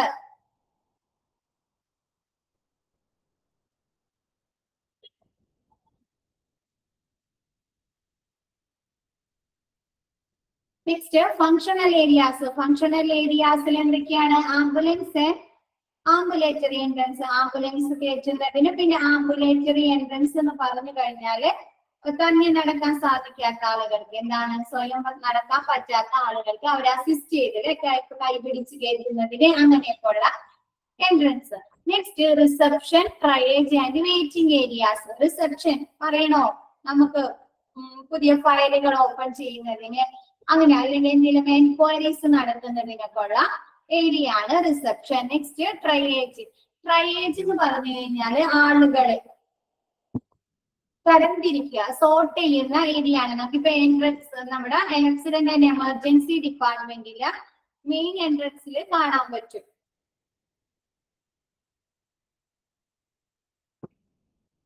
Next functional areas. ഫങ്ഷണൽ ഏരിയാസിൽ എന്തൊക്കെയാണ്? Ambulance, ambulatory entrance. ആംബുലൻസ് കയറ്റുന്നതിന് പിന്നെ ആംബുലേറ്ററി എൻട്രൻസ് എന്ന് പറഞ്ഞു കഴിഞ്ഞാല് തന്നെ നടക്കാൻ സാധിക്കാത്ത ആളുകൾക്ക് എന്താണ്, സ്വയം നടക്കാൻ പറ്റാത്ത ആളുകൾക്ക് അവരെ അസിസ്റ്റ് ചെയ്ത് കൈപിടിച്ച് കയറ്റുന്നതിന് അങ്ങനെയൊക്കെയുള്ള entrance. Next reception, triage and waiting areas. Reception പറയണോ? നമുക്ക് പുതിയ ഫയലുകൾ ഓപ്പൺ ചെയ്യുന്നതിന് അങ്ങനെ അല്ലെങ്കിൽ എന്തെങ്കിലും എൻക്വയറീസ് നടത്തുന്നതിനൊക്കെ ഉള്ള ഏരിയ ആണ് റിസപ്ഷൻ. Next triage. ട്രയേജ് എന്ന് പറഞ്ഞു കഴിഞ്ഞാല് ആളുകളെ തരംതിരിക്കുക, സോർട്ട് ചെയ്യുന്ന ഏരിയ ആണ്. നമുക്കിപ്പോ എൻട്രൻസ് നമ്മുടെ ആക്സിഡന്റ് ആൻഡ് എമർജൻസി ഡിപ്പാർട്ട്മെന്റിലെ മെയിൻ എൻട്രൻസിൽ കാണാൻ പറ്റും.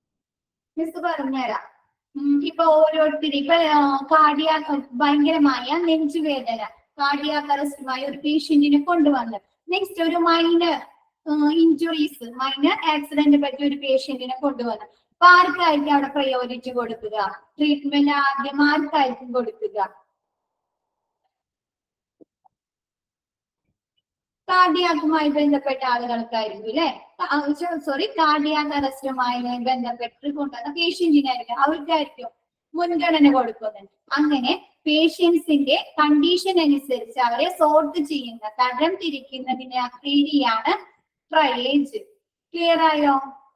മിസ് പറഞ്ഞുതരാം. ഇപ്പൊ ഓരോരുത്തരും ഇപ്പൊ കാർഡിയാക് ഭയങ്കരമായ നെഞ്ചുവേദന കാർഡിയാക് അറസ്റ്റുമായി ഒരു പേഷ്യന്റിനെ കൊണ്ടുവന്നു. നെക്സ്റ്റ് ഒരു മൈനർ ഇഞ്ചുറീസ് മൈനർ ആക്സിഡന്റ് പറ്റിയ ഒരു പേഷ്യന്റിനെ കൊണ്ടുവന്നു. അപ്പൊ ആർക്കായിരിക്കും അവിടെ പ്രയോറിറ്റി കൊടുക്കുക? ട്രീറ്റ്മെന്റ് ആദ്യം ആർക്കായിരിക്കും കൊടുക്കുക? കാർഡിയാക്കുമായി ബന്ധപ്പെട്ട ആളുകൾക്കായിരിക്കും അല്ലെ. സോറി കാർഡിയാക് അറസ്റ്റുമായി ബന്ധപ്പെട്ട് കൊണ്ടുവന്ന പേഷ്യന്റിനായിരിക്കും, അവർക്കായിരിക്കും മുൻഗണന കൊടുക്കുന്നത്. അങ്ങനെ പേഷ്യൻസിന്റെ കണ്ടീഷൻ അനുസരിച്ച് അവരെ സോർട്ട് ചെയ്യുന്ന തരം തിരിക്കുന്നതിന് രീതിയാണ് ട്രയേജ്. ക്ലിയർ ആയോ?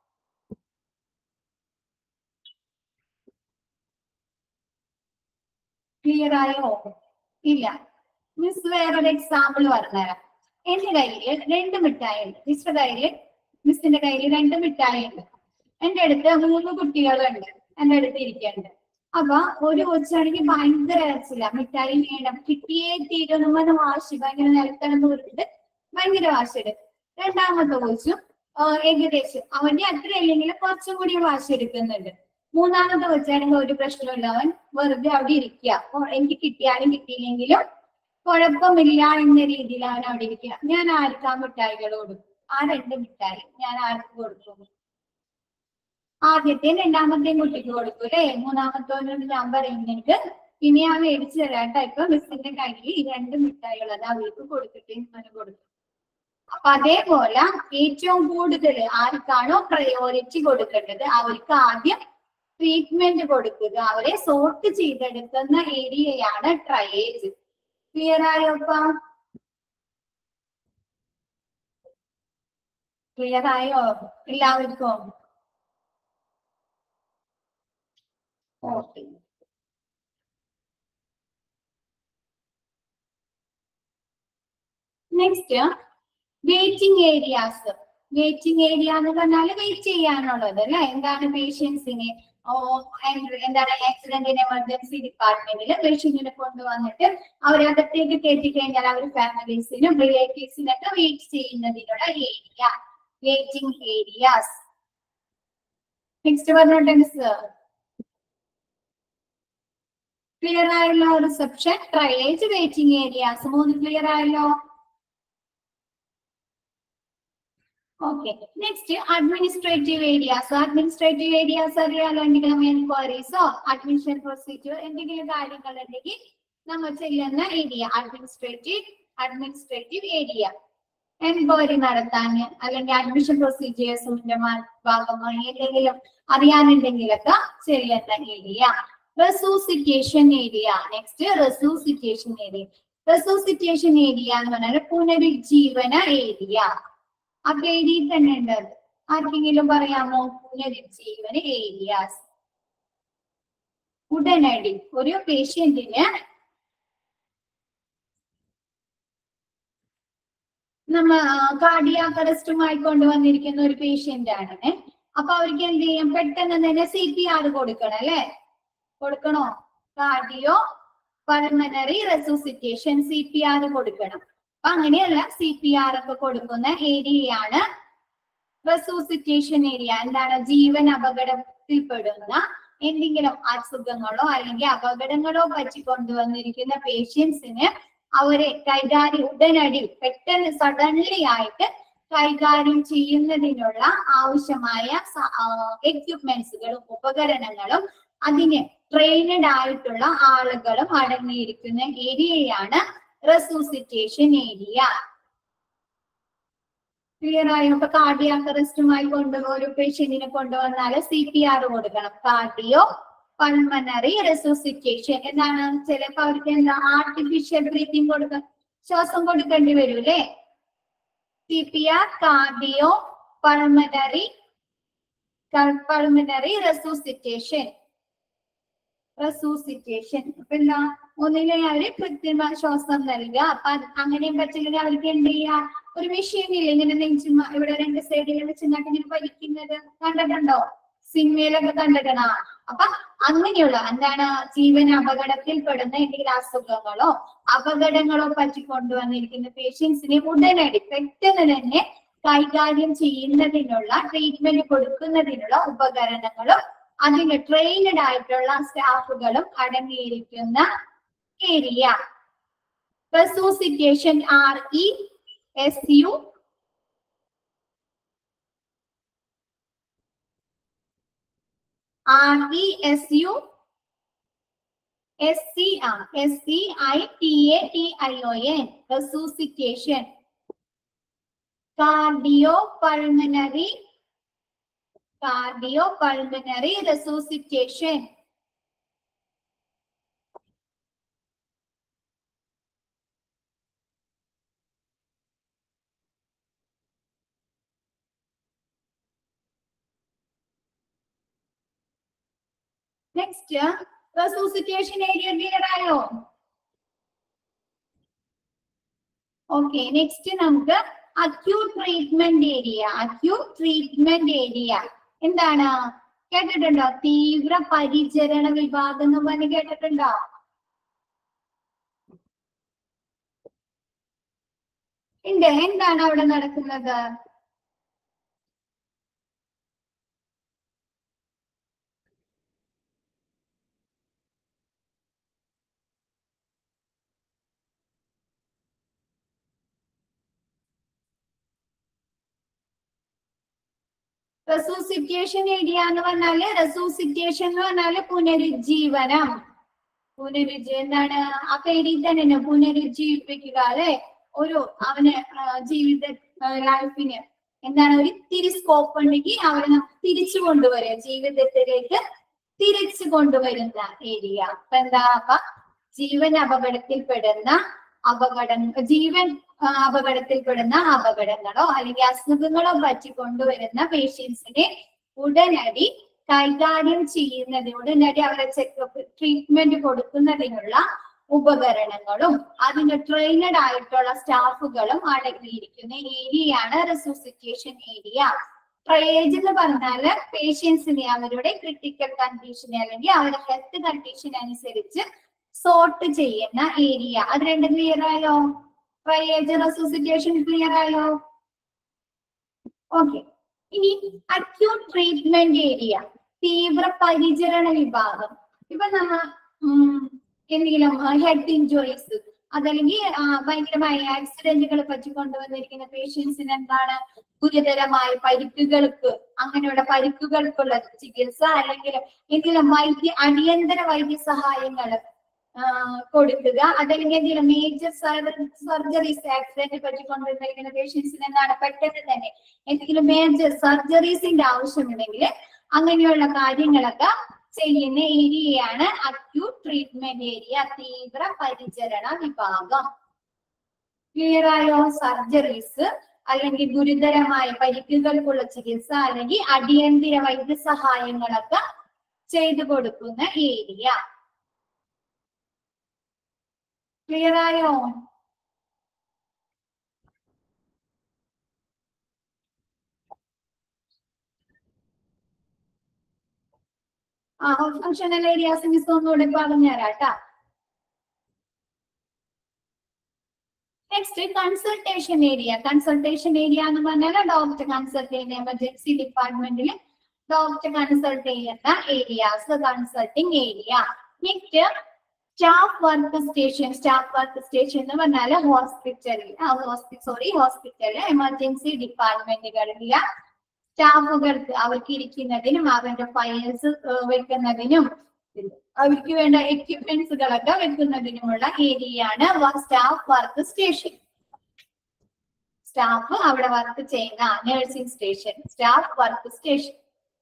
ക്ലിയർ ആയോ? ഇല്ല. മിസ് വേറൊരു എക്സാമ്പിൾ പറഞ്ഞുതരാം. എന്റെ കയ്യിൽ രണ്ട് മിഠായി ഉണ്ട്. മിസ്സിന്റെ കയ്യില് മിസ്സിന്റെ കയ്യിൽ രണ്ട് മിഠായി ഉണ്ട്. എന്റെ അടുത്ത് മൂന്ന് കുട്ടികളുണ്ട് എന്റെ അടുത്ത് ഇരിക്കുന്നുണ്ട്. അപ്പൊ ഒരു കൊച്ചാണെങ്കിൽ ഭയങ്കര അരച്ചില്ല, മിഠായി വേണം കിട്ടിയേ തീരുന്ന വാശി, ഭയങ്കര നിലത്തണം ദൂരത്തിട്ട് ഭയങ്കര വാശിയുടെ. രണ്ടാമത്തെ കൊച്ചും ഏകദേശം അവന്റെ അത്ര ഇല്ലെങ്കിലും കുറച്ചും കൂടി വാശി എടുക്കുന്നുണ്ട്. മൂന്നാമത്തെ കൊച്ചാണെങ്കിൽ ഒരു പ്രശ്നമില്ല, അവൻ വെറുതെ അവിടെ ഇരിക്കുക, എനിക്ക് കിട്ടിയാലും കിട്ടിയില്ലെങ്കിലും കുഴപ്പമില്ല എന്ന രീതിയിൽ അവൻ അവിടെ ഇരിക്കുക. ഞാൻ ആർക്കാ മിഠായികൾ കൊടുക്കും? ആ രണ്ട് മിഠായി ഞാൻ ആർക്ക് കൊടുക്കും? ആദ്യത്തെയും രണ്ടാമത്തെയും കുട്ടിക്ക് കൊടുക്കും അല്ലെ. മൂന്നാമത്തോനോട് ഞാൻ പറയും എനിക്ക് ഇനി ഞാൻ മേടിച്ചു തരാട്ടോ, ഇപ്പൊ മിസ്സിന്റെ കയ്യിൽ ഈ രണ്ട് മിഠായികൾ അത് അവർക്ക് കൊടുത്തിട്ട് ഇങ്ങനെ കൊടുക്കും. അപ്പൊ അതേപോലെ ഏറ്റവും കൂടുതൽ ആർക്കാണോ പ്രയോറിറ്റി കൊടുക്കേണ്ടത് അവർക്ക് ആദ്യം ട്രീറ്റ്മെന്റ് കൊടുക്കുക, അവരെ സോർട്ട് ചെയ്തെടുക്കുന്ന ഏരിയയാണ് ട്രയേജ്. ക്ലിയർ ആയോപ്പ? ക്ലിയർ ആയോ എല്ലാവർക്കും? Okay. Next waiting areas. Waiting area എന്ന് പറഞ്ഞാൽ വെയിറ്റ് ചെയ്യാനുള്ളത് അല്ലെ. എന്താണ് പേഷ്യൻസിനെ എന്താണ് ആക്സിഡന്റ് എമർജൻസി ഡിപ്പാർട്ട്മെന്റിൽ പേഷ്യന്റിനെ കൊണ്ടുവന്നിട്ട് അവരകത്തേക്ക് കയറ്റി കഴിഞ്ഞാൽ അവർ ഫാമിലീസിനും റിലേറ്റീവ്സിനൊക്കെ വെയിറ്റ് ചെയ്യുന്നതിനുള്ള ഏരിയ, വെയിറ്റിംഗ് ഏരിയാസ്. നെക്സ്റ്റ് പറഞ്ഞോട്ടെ മിസ്. ക്ലിയർ ആയല്ലോ? റിസപ്ഷൻ, ട്രയേജ്, വെയിറ്റിംഗ് ഏരിയാസ് മൂന്ന് ക്ലിയർ ആയല്ലോ? Okay. Next administrative areas. Administrative areas അറിയാലോ, എന്തെങ്കിലും എൻക്വയറീസോ അഡ്മിഷൻ പ്രൊസീജിയർ എന്തെങ്കിലും കാര്യങ്ങൾ ഉണ്ടെങ്കിൽ നമ്മൾ ചെയ്യുന്ന area administrative administrative area. Enquiry നടത്താൻ അല്ലെങ്കിൽ അഡ്മിഷൻ പ്രൊസീജിയേഴ്സിന്റെ ഭാഗമായി എന്തെങ്കിലും അറിയാനുണ്ടെങ്കിലൊക്കെ ചെയ്യുന്ന area. Resuscitation area. Next resuscitation area. Resuscitation area എന്ന് പറഞ്ഞാൽ പുനരുജ്ജീവന ഏരിയ. ആ ഏരിയയിൽ തന്നെ ഉണ്ട്. ആർക്കെങ്കിലും പറയാമോ? പുനരുജ്ജീവന ഏരിയാസ്. ഉടനടി ഒരു പേഷ്യന്റിന് നമ്മ കാർഡിയാക് അറസ്റ്റുമായി കൊണ്ടുവന്നിരിക്കുന്ന ഒരു പേഷ്യന്റ് ആണ്. അപ്പൊ അവർക്ക് എന്ത് ചെയ്യും? പെട്ടെന്ന് തന്നെ സി പി ആർ കൊടുക്കണം അല്ലെ. കൊടുക്കണോ? Cardio pulmonary resuscitation C P R കൊടുക്കണം. അപ്പൊ അങ്ങനെയല്ല, സി പി ആർ ഒക്കെ കൊടുക്കുന്ന ഏരിയയാണ് റെസൂസിറ്റേഷൻ ഏരിയ. എന്താണ്? ജീവൻ അപകടത്തിൽപ്പെടുന്ന എന്തെങ്കിലും അസുഖങ്ങളോ അല്ലെങ്കിൽ അപകടങ്ങളോ പറ്റി കൊണ്ടുവന്നിരിക്കുന്ന പേഷ്യൻസിന് അവരെ കൈകാര്യം ഉടനടി പെട്ടെന്ന് സഡൻലി ആയിട്ട് കൈകാര്യം ചെയ്യുന്നതിനുള്ള ആവശ്യമായ എക്യുപ്മെന്റ്സുകളും ഉപകരണങ്ങളും അതിന് ട്രെയിനഡ് ആയിട്ടുള്ള ആളുകളും അടങ്ങിയിരിക്കുന്ന ഏരിയയാണ് റെസൂസിറ്റേഷൻ ഏരിയ. ക്ലിയർ ആയോ? ഇപ്പൊ കാർഡിയാക് അറസ്റ്റുമായി കൊണ്ടുപോകുന്ന ഒരു പേഷ്യന്റിനെ കൊണ്ടുവന്നാൽ സി പി ആർ കൊടുക്കണം. Cardio pulmonary resuscitation. എന്താണ്? ചിലപ്പോ അവർക്ക് എന്താ ആർട്ടിഫിഷ്യൽ ബ്രീത്തിങ് കൊടുക്കാൻ ശ്വാസം കൊടുക്കേണ്ടി വരും അല്ലേ. C P R cardio pulmonary pulmonary resuscitation resuscitation. അപ്പൊ എന്താ? ഒന്നിലെ അവര് കൃത്രിമ ശ്വാസം നൽകുക. അപ്പൊ അങ്ങനെയും പറ്റില്ലെങ്കിൽ അവർക്ക് എന്ത് ചെയ്യാ? ഒരു മെഷീനിൽ ഇങ്ങനെ നെഞ്ചു ഇവിടെ രണ്ട് സൈഡിൽ വെച്ചിട്ട് ഇങ്ങനെ വലിക്കുന്നത് കണ്ടിട്ടുണ്ടോ? സിനിമയിലൊക്കെ കണ്ടിട്ടാ. അപ്പൊ അങ്ങനെയുള്ള എന്താണ് ജീവൻ അപകടത്തിൽപ്പെടുന്ന എന്തെങ്കിലും അസുഖങ്ങളോ അപകടങ്ങളോ പറ്റി കൊണ്ടുവന്നിരിക്കുന്ന പേഷ്യൻസിനെ ഉടനടി പെട്ടെന്ന് തന്നെ കൈകാര്യം ചെയ്യുന്നതിനുള്ള ട്രീറ്റ്മെന്റ് കൊടുക്കുന്നതിനുള്ള ഉപകരണങ്ങളും അതിന് ട്രെയിനഡ് ആയിട്ടുള്ള സ്റ്റാഫുകളും അടങ്ങിയിരിക്കുന്ന area. Resuscitation R E S U R E S U S C ആ S C I T A T I O N resuscitation. Cardio pulmonary cardio pulmonary resuscitation. Next resuscitation area clear ആയോ? Okay, next നമുക്ക് acute treatment area. Acute treatment area എന്താണ് കേട്ടിട്ടുണ്ടോ? തീവ്ര പരിചരണ വിഭാഗം എന്ന് പറഞ്ഞ് കേട്ടിട്ടുണ്ടോ? ഉണ്ട്. എന്താണ് അവിടെ നടക്കുന്നത്? റെസൂസിറ്റേഷൻ ഏരിയ എന്ന് പറഞ്ഞാല് റെസൂസിറ്റേഷൻ എന്ന് പറഞ്ഞാല് പുനരുജ്ജീവനം. പുനരുജ്ജീ എന്താണ് ആ പേരിൽ തന്നെ പുനരുജ്ജീവിപ്പിക്കുക അല്ലെ. ഒരു അവന് ജീവിത ലൈഫിന് എന്താണ് ഒരു തിരി സ്കോപ്പ് ഉണ്ടെങ്കിൽ അവരെ തിരിച്ചു കൊണ്ടുവരിക, ജീവിതത്തിലേക്ക് തിരിച്ചു കൊണ്ടുവരുന്ന ഏരിയ. അപ്പൊ എന്താ അപ്പൊ ജീവൻ അപകടത്തിൽപ്പെടുന്ന അപകട ജീവൻ അപകടത്തിൽപ്പെടുന്ന അപകടങ്ങളോ അല്ലെങ്കിൽ അസുഖങ്ങളോ പറ്റി കൊണ്ടുവരുന്ന പേഷ്യൻസിനെ ഉടനടി കൈകാര്യം ചെയ്യുന്നതിന് ഉടനടി അവരെ ചെക്കപ്പ് ട്രീറ്റ്മെന്റ് കൊടുക്കുന്നതിനുള്ള ഉപകരണങ്ങളും അതിന് ട്രെയിനഡ് ആയിട്ടുള്ള സ്റ്റാഫുകളും അടങ്ങിയിരിക്കുന്ന ഏരിയയാണ് റെസൂസിറ്റേഷൻ ഏരിയ. ട്രയേജ് എന്ന് പറഞ്ഞാല് പേഷ്യൻസിനെ അവരുടെ ക്രിട്ടിക്കൽ കണ്ടീഷൻ അല്ലെങ്കിൽ അവരുടെ ഹെൽത്ത് കണ്ടീഷൻ അനുസരിച്ച് സോർട്ട് ചെയ്യുന്ന ഏരിയ. അത് രണ്ടും ക്ലിയർ ആയോ? ട്രയേജ് റെസൂസിറ്റേഷൻ ക്ലിയർ ആയോ? ഓക്കെ, ഇനി അക്യൂട്ട് ട്രീറ്റ്മെന്റ് ഏരിയ തീവ്ര പരിചരണ വിഭാഗം. ഇപ്പൊ നമ്മ എന്തെങ്കിലും ഹെഡ് ഇഞ്ചുറീസ് അതല്ലെങ്കിൽ ഭയങ്കരമായ ആക്സിഡന്റുകൾ പറ്റി കൊണ്ടുവന്നിരിക്കുന്ന പേഷ്യൻസിന് എന്താണ് ഗുരുതരമായ പരിക്കുകൾക്ക് അങ്ങനെയുള്ള പരിക്കുകൾക്കുള്ള ചികിത്സ അല്ലെങ്കിൽ എന്തെങ്കിലും വൈദ്യ അടിയന്തര വൈദ്യസഹായങ്ങൾ കൊടുക്കുക. അതല്ലെങ്കിൽ എന്തെങ്കിലും മേജർ സർജറീസ് ആക്സിഡന്റ് പറ്റി കൊണ്ടുവന്നിരിക്കുന്ന പേഷ്യൻസിന് എന്താണ് പെട്ടെന്ന് തന്നെ എന്തെങ്കിലും മേജർ സർജറീസിന്റെ ആവശ്യമുണ്ടെങ്കിൽ അങ്ങനെയുള്ള കാര്യങ്ങളൊക്കെ ചെയ്യുന്ന ഏരിയയാണ് അക്യൂട്ട് ട്രീറ്റ്മെന്റ് ഏരിയ, തീവ്ര പരിചരണ വിഭാഗം. ക്ലിയർ ആയോ? സർജറീസ് അല്ലെങ്കിൽ ഗുരുതരമായ പരിക്കുകൾക്കുള്ള ചികിത്സ അല്ലെങ്കിൽ അടിയന്തര വൈദ്യസഹായങ്ങളൊക്കെ ചെയ്തു കൊടുക്കുന്ന ഏരിയ. ക്ലിയർ ആയോ? ആ ഫങ്ഷണൽ ഏരിയാസ് മിസ് ഒന്നുകൂടെ പറഞ്ഞുതരാട്ടാ. Next consultation area. Consultation area എന്ന് പറഞ്ഞാൽ ഡോക്ടർ കൺസൾട്ട് ചെയ്യുന്ന എമർജൻസി ഡിപ്പാർട്ട്മെന്റിൽ ഡോക്ടർ കൺസൾട്ട് ചെയ്യുന്ന areas consulting area. Next staff work station. Staff work station എന്ന് പറഞ്ഞാൽ ഹോസ്പിറ്റലിൽ സോറി ഹോസ്പിറ്റലിൽ എമർജൻസി ഡിപ്പാർട്ട്മെന്റുകളിലെ സ്റ്റാഫുകൾക്ക് അവർക്ക് ഇരിക്കുന്നതിനും അവരുടെ ഫയൽസ് വെക്കുന്നതിനും അവർക്ക് വേണ്ട എക്യുപ്മെന്റ്സുകളൊക്കെ വെക്കുന്നതിനുമുള്ള ഏരിയയാണ് സ്റ്റാഫ് വർക്ക് സ്റ്റേഷൻ. സ്റ്റാഫ് അവിടെ വർക്ക് ചെയ്യുന്ന nursing station staff work station.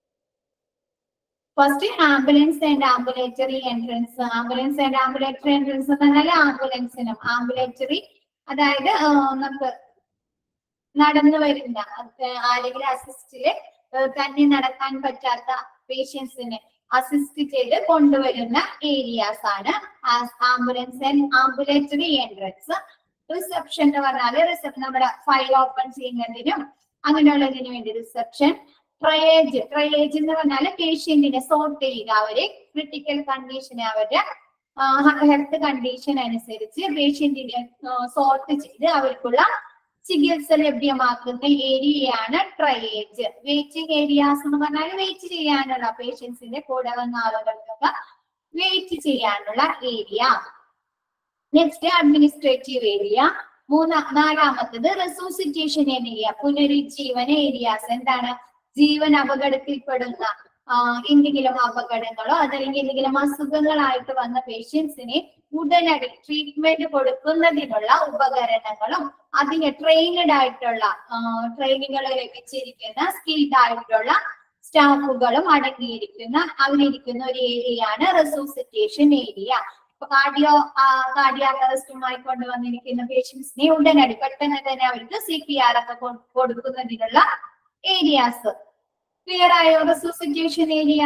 First ambulance and ambulatory entrance. Ambulance and ambulatory entrance എന്ന് പറഞ്ഞാൽ ആംബുലൻസിനും ആംബുലേറ്ററി അതായത് നമുക്ക് നടന്നു വരുന്ന ആരെങ്കിലും അസിസ്റ്റില് തന്നെ നടക്കാൻ പറ്റാത്ത പേഷ്യൻസിനെ അസിസ്റ്റ് ചെയ്ത് കൊണ്ടുവരുന്ന ഏരിയാസ് ആണ് ambulance and ambulatory entrance. Reception എന്ന് പറഞ്ഞാല് റിസപ്ഷൻ നമ്മുടെ ഫയൽ ഓപ്പൺ ചെയ്യുന്നതിനും അങ്ങനെയുള്ളതിനു വേണ്ടി റിസപ്ഷൻ. ട്രയേജ്. ട്രയേജ് എന്ന് പറഞ്ഞാല് പേഷ്യന്റിനെ സോർട്ട് ചെയ്യുക, അവരെ ക്രിട്ടിക്കൽ കണ്ടീഷൻ അവരുടെ ഹെൽത്ത് കണ്ടീഷൻ അനുസരിച്ച് പേഷ്യന്റിനെ സോർട്ട് ചെയ്ത് അവർക്കുള്ള ചികിത്സ ലഭ്യമാക്കുന്ന ഏരിയയാണ് ട്രയേജ്. വെയിറ്റിംഗ് ഏരിയാസ് എന്ന് പറഞ്ഞാൽ വെയിറ്റ് ചെയ്യാനുള്ള പേഷ്യൻസിന്റെ കൂടെ വന്ന ആളുകൾക്കൊക്കെ വെയിറ്റ് ചെയ്യാനുള്ള ഏരിയ. Next administrative area. മൂന്നാ നാലാമത്തത് റെസൂസിറ്റേഷൻ ഏരിയ, പുനരുജ്ജീവന ഏരിയാസ്. എന്താണ്? ജീവൻ അപകടത്തിൽപ്പെടുന്ന എന്തെങ്കിലും അപകടങ്ങളോ അതല്ലെങ്കിൽ എന്തെങ്കിലും അസുഖങ്ങളായിട്ട് വന്ന പേഷ്യൻസിനെ ഉടനടി ട്രീറ്റ്മെന്റ് കൊടുക്കുന്നതിനുള്ള ഉപകരണങ്ങളും അതിന് ട്രെയിനഡ് ആയിട്ടുള്ള ട്രെയിനിങ്ങൾ ലഭിച്ചിരിക്കുന്ന സ്കിൽഡ് ആയിട്ടുള്ള സ്റ്റാഫുകളും അടങ്ങിയിരിക്കുന്ന അവരിയ്ക്കുന്ന ഒരു ഏരിയയാണ് റെസൂസിറ്റേഷൻ ഏരിയ. ഇപ്പൊ കാർഡിയോ കാർഡിയാക് അറസ്റ്റുമായി കൊണ്ടുവന്നിരിക്കുന്ന പേഷ്യൻസിനെ ഉടനടി പെട്ടെന്ന് തന്നെ അവർക്ക് സി പി ആർ ഒക്കെ കൊടുക്കുന്നതിനുള്ള ഏരിയാസ്. ക്ലിയർ ആയോ resuscitation area?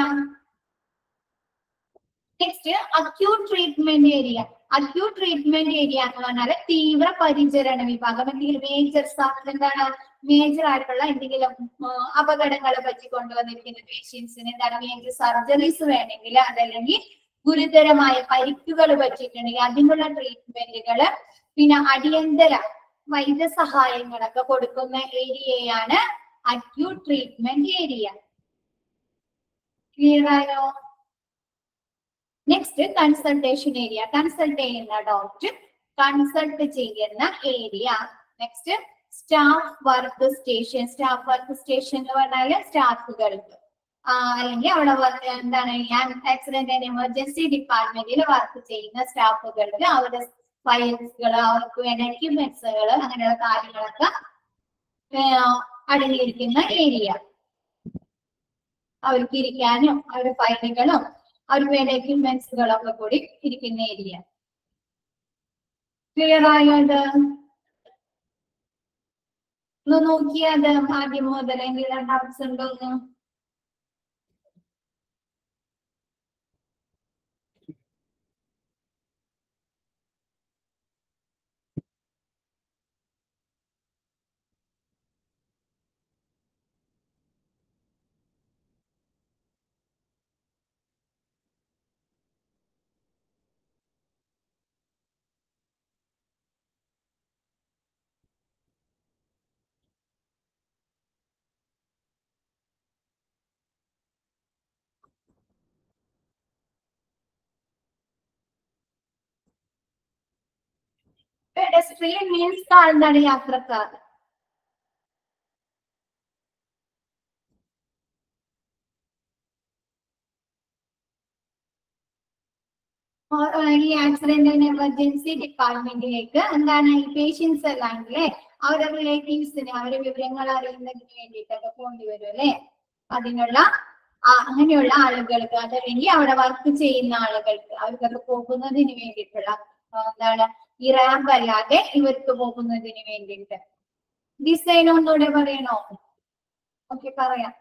Next acute treatment area. Acute treatment area എന്ന് പറഞ്ഞാൽ തീവ്ര പരിചരണ വിഭാഗം. എന്തെങ്കിലും മേജർ എന്താണ് മേജർ ആയിട്ടുള്ള എന്തെങ്കിലും അപകടങ്ങളെ പറ്റി കൊണ്ടുവന്നിരിക്കുന്ന പേഷ്യൻസിന് എന്താണ് മേജർ സർജറീസ് വേണമെങ്കിൽ അതല്ലെങ്കിൽ ഗുരുതരമായ പരിക്കുകൾ പറ്റിയിട്ടുണ്ടെങ്കിൽ അതിനുള്ള ട്രീറ്റ്മെന്റുകള് പിന്നെ അടിയന്തര വൈദ്യസഹായങ്ങളൊക്കെ കൊടുക്കുന്ന ഏരിയയാണ് അക്യൂട്ട് ട്രീറ്റ്മെന്റ് ഏരിയ. ക്ലിയർ ആയോ? Next consultation area. കൺസൾട്ട് ചെയ്യുന്ന ഡോക്ടർ കൺസൾട്ട് ചെയ്യുന്ന area. Next staff work station. Staff work station എന്ന് പറഞ്ഞാല് സ്റ്റാഫുകൾക്ക് അല്ലെങ്കിൽ അവിടെ എന്താണ് ആക്സിഡന്റ് ആൻഡ് എമർജൻസി ഡിപ്പാർട്ട്മെന്റിൽ വർക്ക് ചെയ്യുന്ന സ്റ്റാഫുകൾക്ക് അവരുടെ ഫയൽസുകൾ അവർക്ക് വേണ്ട എക്യുപ്മെന്റ്സുകൾ അങ്ങനെയുള്ള കാര്യങ്ങളൊക്കെ അടങ്ങിയിരിക്കുന്ന ഏരിയ. അവർക്ക് ഇരിക്കാനും അവരുടെ ഫയലുകളും അവർക്ക് വേണ്ട എക്യുപ്മെന്റ്സുകളൊക്കെ കൂടി ഇരിക്കുന്ന ഏരിയ. ക്ലിയർ ആയോ? ഇത് ഒന്ന് നോക്കിയത് ആദ്യം മുതൽ എന്തെങ്കിലും ഡൗട്ട്സ് ഉണ്ടോന്ന്? പെഡസ്ട്രിയൻ മീൻസ് കാൽനട യാത്രക്കാർ. ഈ ആക്സിഡന്റ് ആൻഡ് എമർജൻസി ഡിപ്പാർട്ട്മെന്റിലേക്ക് എന്താണ് ഈ പേഷ്യൻസ് അല്ലാണ്ടല്ലേ അവരുടെ റിലേറ്റീവ്സിന് അവരുടെ വിവരങ്ങൾ അറിയുന്നതിന് വേണ്ടിയിട്ടൊക്കെ പോണ്ടി വരും അല്ലെ. അതിനുള്ള അങ്ങനെയുള്ള ആളുകൾക്ക് അതല്ലെങ്കിൽ അവിടെ വർക്ക് ചെയ്യുന്ന ആളുകൾക്ക് അവർക്കൊക്കെ പോകുന്നതിന് വേണ്ടിയിട്ടുള്ള എന്താണ് ഈ റാമ്പ് അല്ലാതെ ഇവർക്ക് പോകുന്നതിന് വേണ്ടിയിട്ട്. ഡിസൈൻ ഒന്നുകൂടെ പറയണോ? ഓക്കെ പറയാം.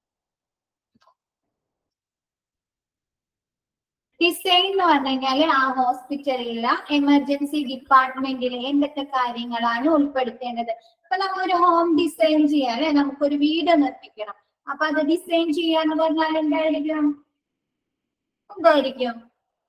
ഡിസൈൻ എന്ന് പറഞ്ഞു കഴിഞ്ഞാല് ആ ഹോസ്പിറ്റലിലുള്ള എമർജൻസി ഡിപ്പാർട്ട്മെന്റിൽ എന്തൊക്കെ കാര്യങ്ങളാണ് ഉൾപ്പെടുത്തേണ്ടത്. ഇപ്പൊ നമ്മളൊരു ഹോം ഡിസൈൻ ചെയ്യാൻ അല്ലെ, നമുക്കൊരു വീട് നിർമ്മിക്കണം. അപ്പൊ അത് ഡിസൈൻ ചെയ്യാന്ന് പറഞ്ഞാൽ എന്തായിരിക്കും എന്തായിരിക്കും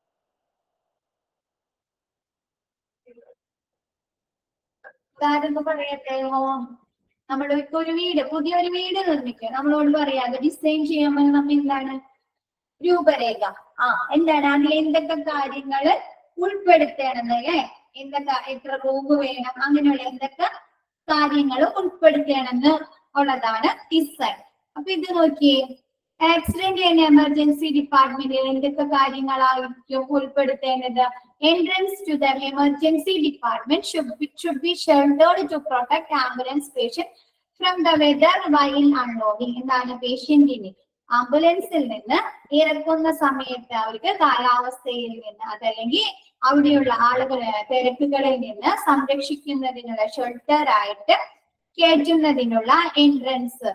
കാര്യം പറയട്ടെ. ഹോം നമ്മൾ ഇപ്പൊ ഒരു വീട് പുതിയൊരു വീട് നിർമ്മിക്കുക, നമ്മളോട് പറയാം അത് ഡിസൈൻ ചെയ്യാൻ പറഞ്ഞാൽ നമ്മൾ എന്താണ് രൂപരേഖ. ആ എന്താണ് അതിൽ എന്തൊക്കെ കാര്യങ്ങള് ഉൾപ്പെടുത്തണമെന്ന് അല്ലെ, എന്തൊക്കെ എത്ര റൂം വേണം അങ്ങനെയുള്ള എന്തൊക്കെ കാര്യങ്ങൾ ഉൾപ്പെടുത്തണമെന്ന് ഉള്ളതാണ് ഡിസൈൻ. അപ്പൊ ഇത് നോക്കിയേ, ആക്സിഡന്റ് ആൻഡ് എമർജൻസി ഡിപ്പാർട്ട്മെന്റിൽ എന്തൊക്കെ കാര്യങ്ങളായിരിക്കും ഉൾപ്പെടുത്തേണ്ടത്? Entrance to the emergency department should be should be sheltered to protect ambulance patient from the weather while unloading. എന്താണ് പേഷ്യന്റിനെ ആംബുലൻസിൽ നിന്ന് ഇറക്കുന്ന സമയത്ത് അവർക്ക് കാലാവസ്ഥയിൽ നിന്ന് അതല്ലെങ്കിൽ അവിടെയുള്ള ആളുകളെ തിരക്കുകളിൽ നിന്ന് സംരക്ഷിക്കുന്നതിനുള്ള ഷെൽട്ടർ ആയിട്ട് കയറ്റുന്നതിനുള്ള എൻട്രൻസ്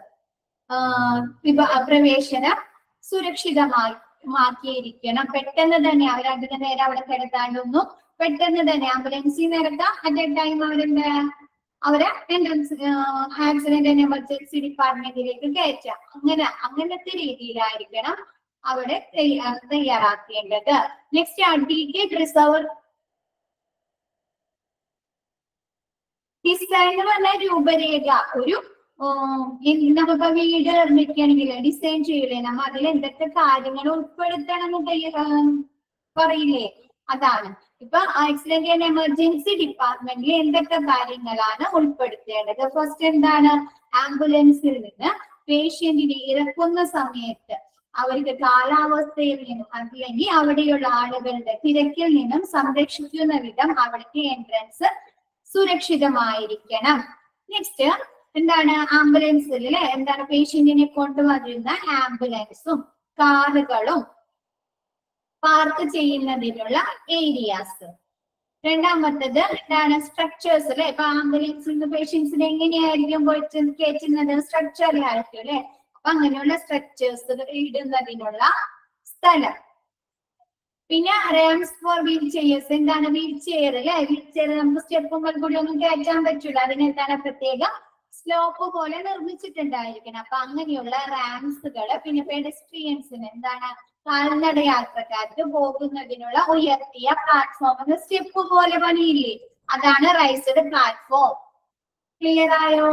പ്രവേശനം സുരക്ഷിതമാക്കിയിരിക്കണം. പെട്ടെന്ന് തന്നെ അവരധികം നേരം അവിടെ കിടത്താണ്ടൊന്നും പെട്ടെന്ന് തന്നെ ആംബുലൻസിൽ നിറക്കാം. അറ്റ് എ ടൈം അവരുടെ അവരെ എൻട്രൻസ് ആക്സിഡന്റ് ആൻഡ് എമർജൻസി ഡിപ്പാർട്ട്മെന്റിലേക്ക് കയറ്റാം. അങ്ങനെ അങ്ങനത്തെ രീതിയിലായിരിക്കണം അവിടെ തയ്യാറാക്കേണ്ടത്. നെക്സ്റ്റ് ടിക്കറ്റ് റിസർവ് ഡിസൈൻ എന്ന് പറഞ്ഞാൽ രൂപരേഖ. ഒരു നമ്മളിപ്പോ വീട് നിർമ്മിക്കുകയാണെങ്കിൽ ഡിസൈൻ ചെയ്യൂലേ, നമ്മ അതിൽ എന്തൊക്കെ കാര്യങ്ങൾ ഉൾപ്പെടുത്തണം എന്ന് പറയില്ലേ, അതാണ്. ഇപ്പൊ ആക്സിഡന്റ് ആൻഡ് എമർജൻസി ഡിപ്പാർട്ട്മെന്റിൽ എന്തൊക്കെ കാര്യങ്ങളാണ് ഉൾപ്പെടുത്തേണ്ടത്? ഫസ്റ്റ് എന്താണ്? ആംബുലൻസിൽ നിന്ന് പേഷ്യന്റിനെ ഇറക്കുന്ന സമയത്ത് അവർക്ക് കാലാവസ്ഥയിൽ നിന്നും അല്ലെങ്കിൽ അവിടെയുള്ള ആളുകളുടെ തിരക്കിൽ നിന്നും സംരക്ഷിക്കുന്ന വിധം അവിടുത്തെ എൻട്രൻസ് സുരക്ഷിതമായിരിക്കണം. നെക്സ്റ്റ് എന്താണ്? ആംബുലൻസിൽ എന്താണ്? പേഷ്യന്റിനെ കൊണ്ടുവരുന്ന ആംബുലൻസും കാറുകളും പാർക്ക് ചെയ്യുന്നതിനുള്ള ഏരിയാസ്. രണ്ടാമത്തത് എന്താണ്? സ്ട്രക്ചേഴ്സ് അല്ലെ. ഇപ്പൊ ആംബുലൻസിൽ നിന്ന് പേഷ്യൻസിനെ എങ്ങനെയായിരിക്കും പോയിട്ട് കയറ്റുന്നത്? സ്ട്രക്ചറിലായിരിക്കും അല്ലെ. അപ്പൊ അങ്ങനെയുള്ള സ്ട്രക്ചേഴ്സ് ഇടുന്നതിനുള്ള സ്ഥലം. പിന്നെ റാംസ് ഫോർ വീൽ ചെയർസ്. എന്താണ്? വീൽ ചെയർ അല്ലെ. വീൽ ചെയർ നമുക്ക് സ്റ്റെപ്പുമ്പോൾ കൂടി ഒന്നും കയറ്റാൻ പറ്റൂല. അതിനെന്താണ്? പ്രത്യേകം സ്ലോപ്പ് പോലെ നിർമ്മിച്ചിട്ടുണ്ടായിരിക്കണം. അപ്പൊ അങ്ങനെയുള്ള റാംസുകള്. പിന്നെ പെഡസ്ട്രിയൻസിന് എന്താണ്? കാൽനട യാത്രക്കാർക്ക് പോകുന്നതിനുള്ള ഉയർത്തിയ പ്ലാറ്റ്ഫോം, സ്റ്റെപ്പ് പോലെ പണിയില്ലേ, അതാണ് റൈസ്ഡ് പ്ലാറ്റ്ഫോം. ക്ലിയർ ആയോ?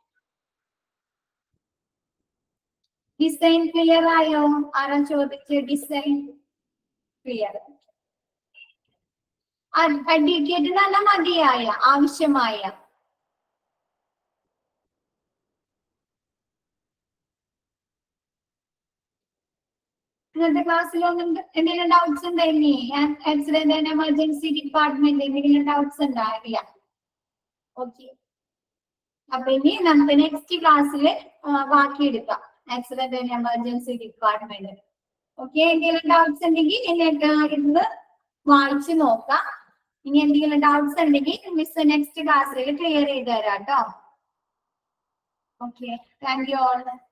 ഡിസൈൻ ക്ലിയർ ആയോ? ആരാ ചോദിച്ച്? Design clear. അഡ്വക്കേറ്റ് നല്ല മതിയായ, ആവശ്യമായ. ഇന്നത്തെ ക്ലാസ്സിലൊന്നും എന്തെങ്കിലും ഡൗട്ട്സ് ഉണ്ടായിരുന്നേ? ആക്സിഡന്റ് ആൻഡ് എമർജൻസി ഡിപ്പാർട്ട്മെന്റ് എന്തെങ്കിലും ഡൗട്ട്സ് ഉണ്ടാവില്ല? ഓക്കെ. അപ്പൊ ഇനി നമുക്ക് നെക്സ്റ്റ് ക്ലാസ്സിൽ ബാക്കി എടുക്കാം, accident and emergency department. Okay. എന്തെങ്കിലും ഡൗട്ട്സ് ഉണ്ടെങ്കിൽ എന്നിട്ട് ഇന്ന് വായിച്ചു നോക്കാം. ഇനി എന്തെങ്കിലും ഡൗട്ട്സ് ഉണ്ടെങ്കിൽ മിസ് നെക്സ്റ്റ് ക്ലാസ്സിൽ ക്ലിയർ ചെയ്ത് തരാം കേട്ടോ. ഓക്കെ. Thank you all.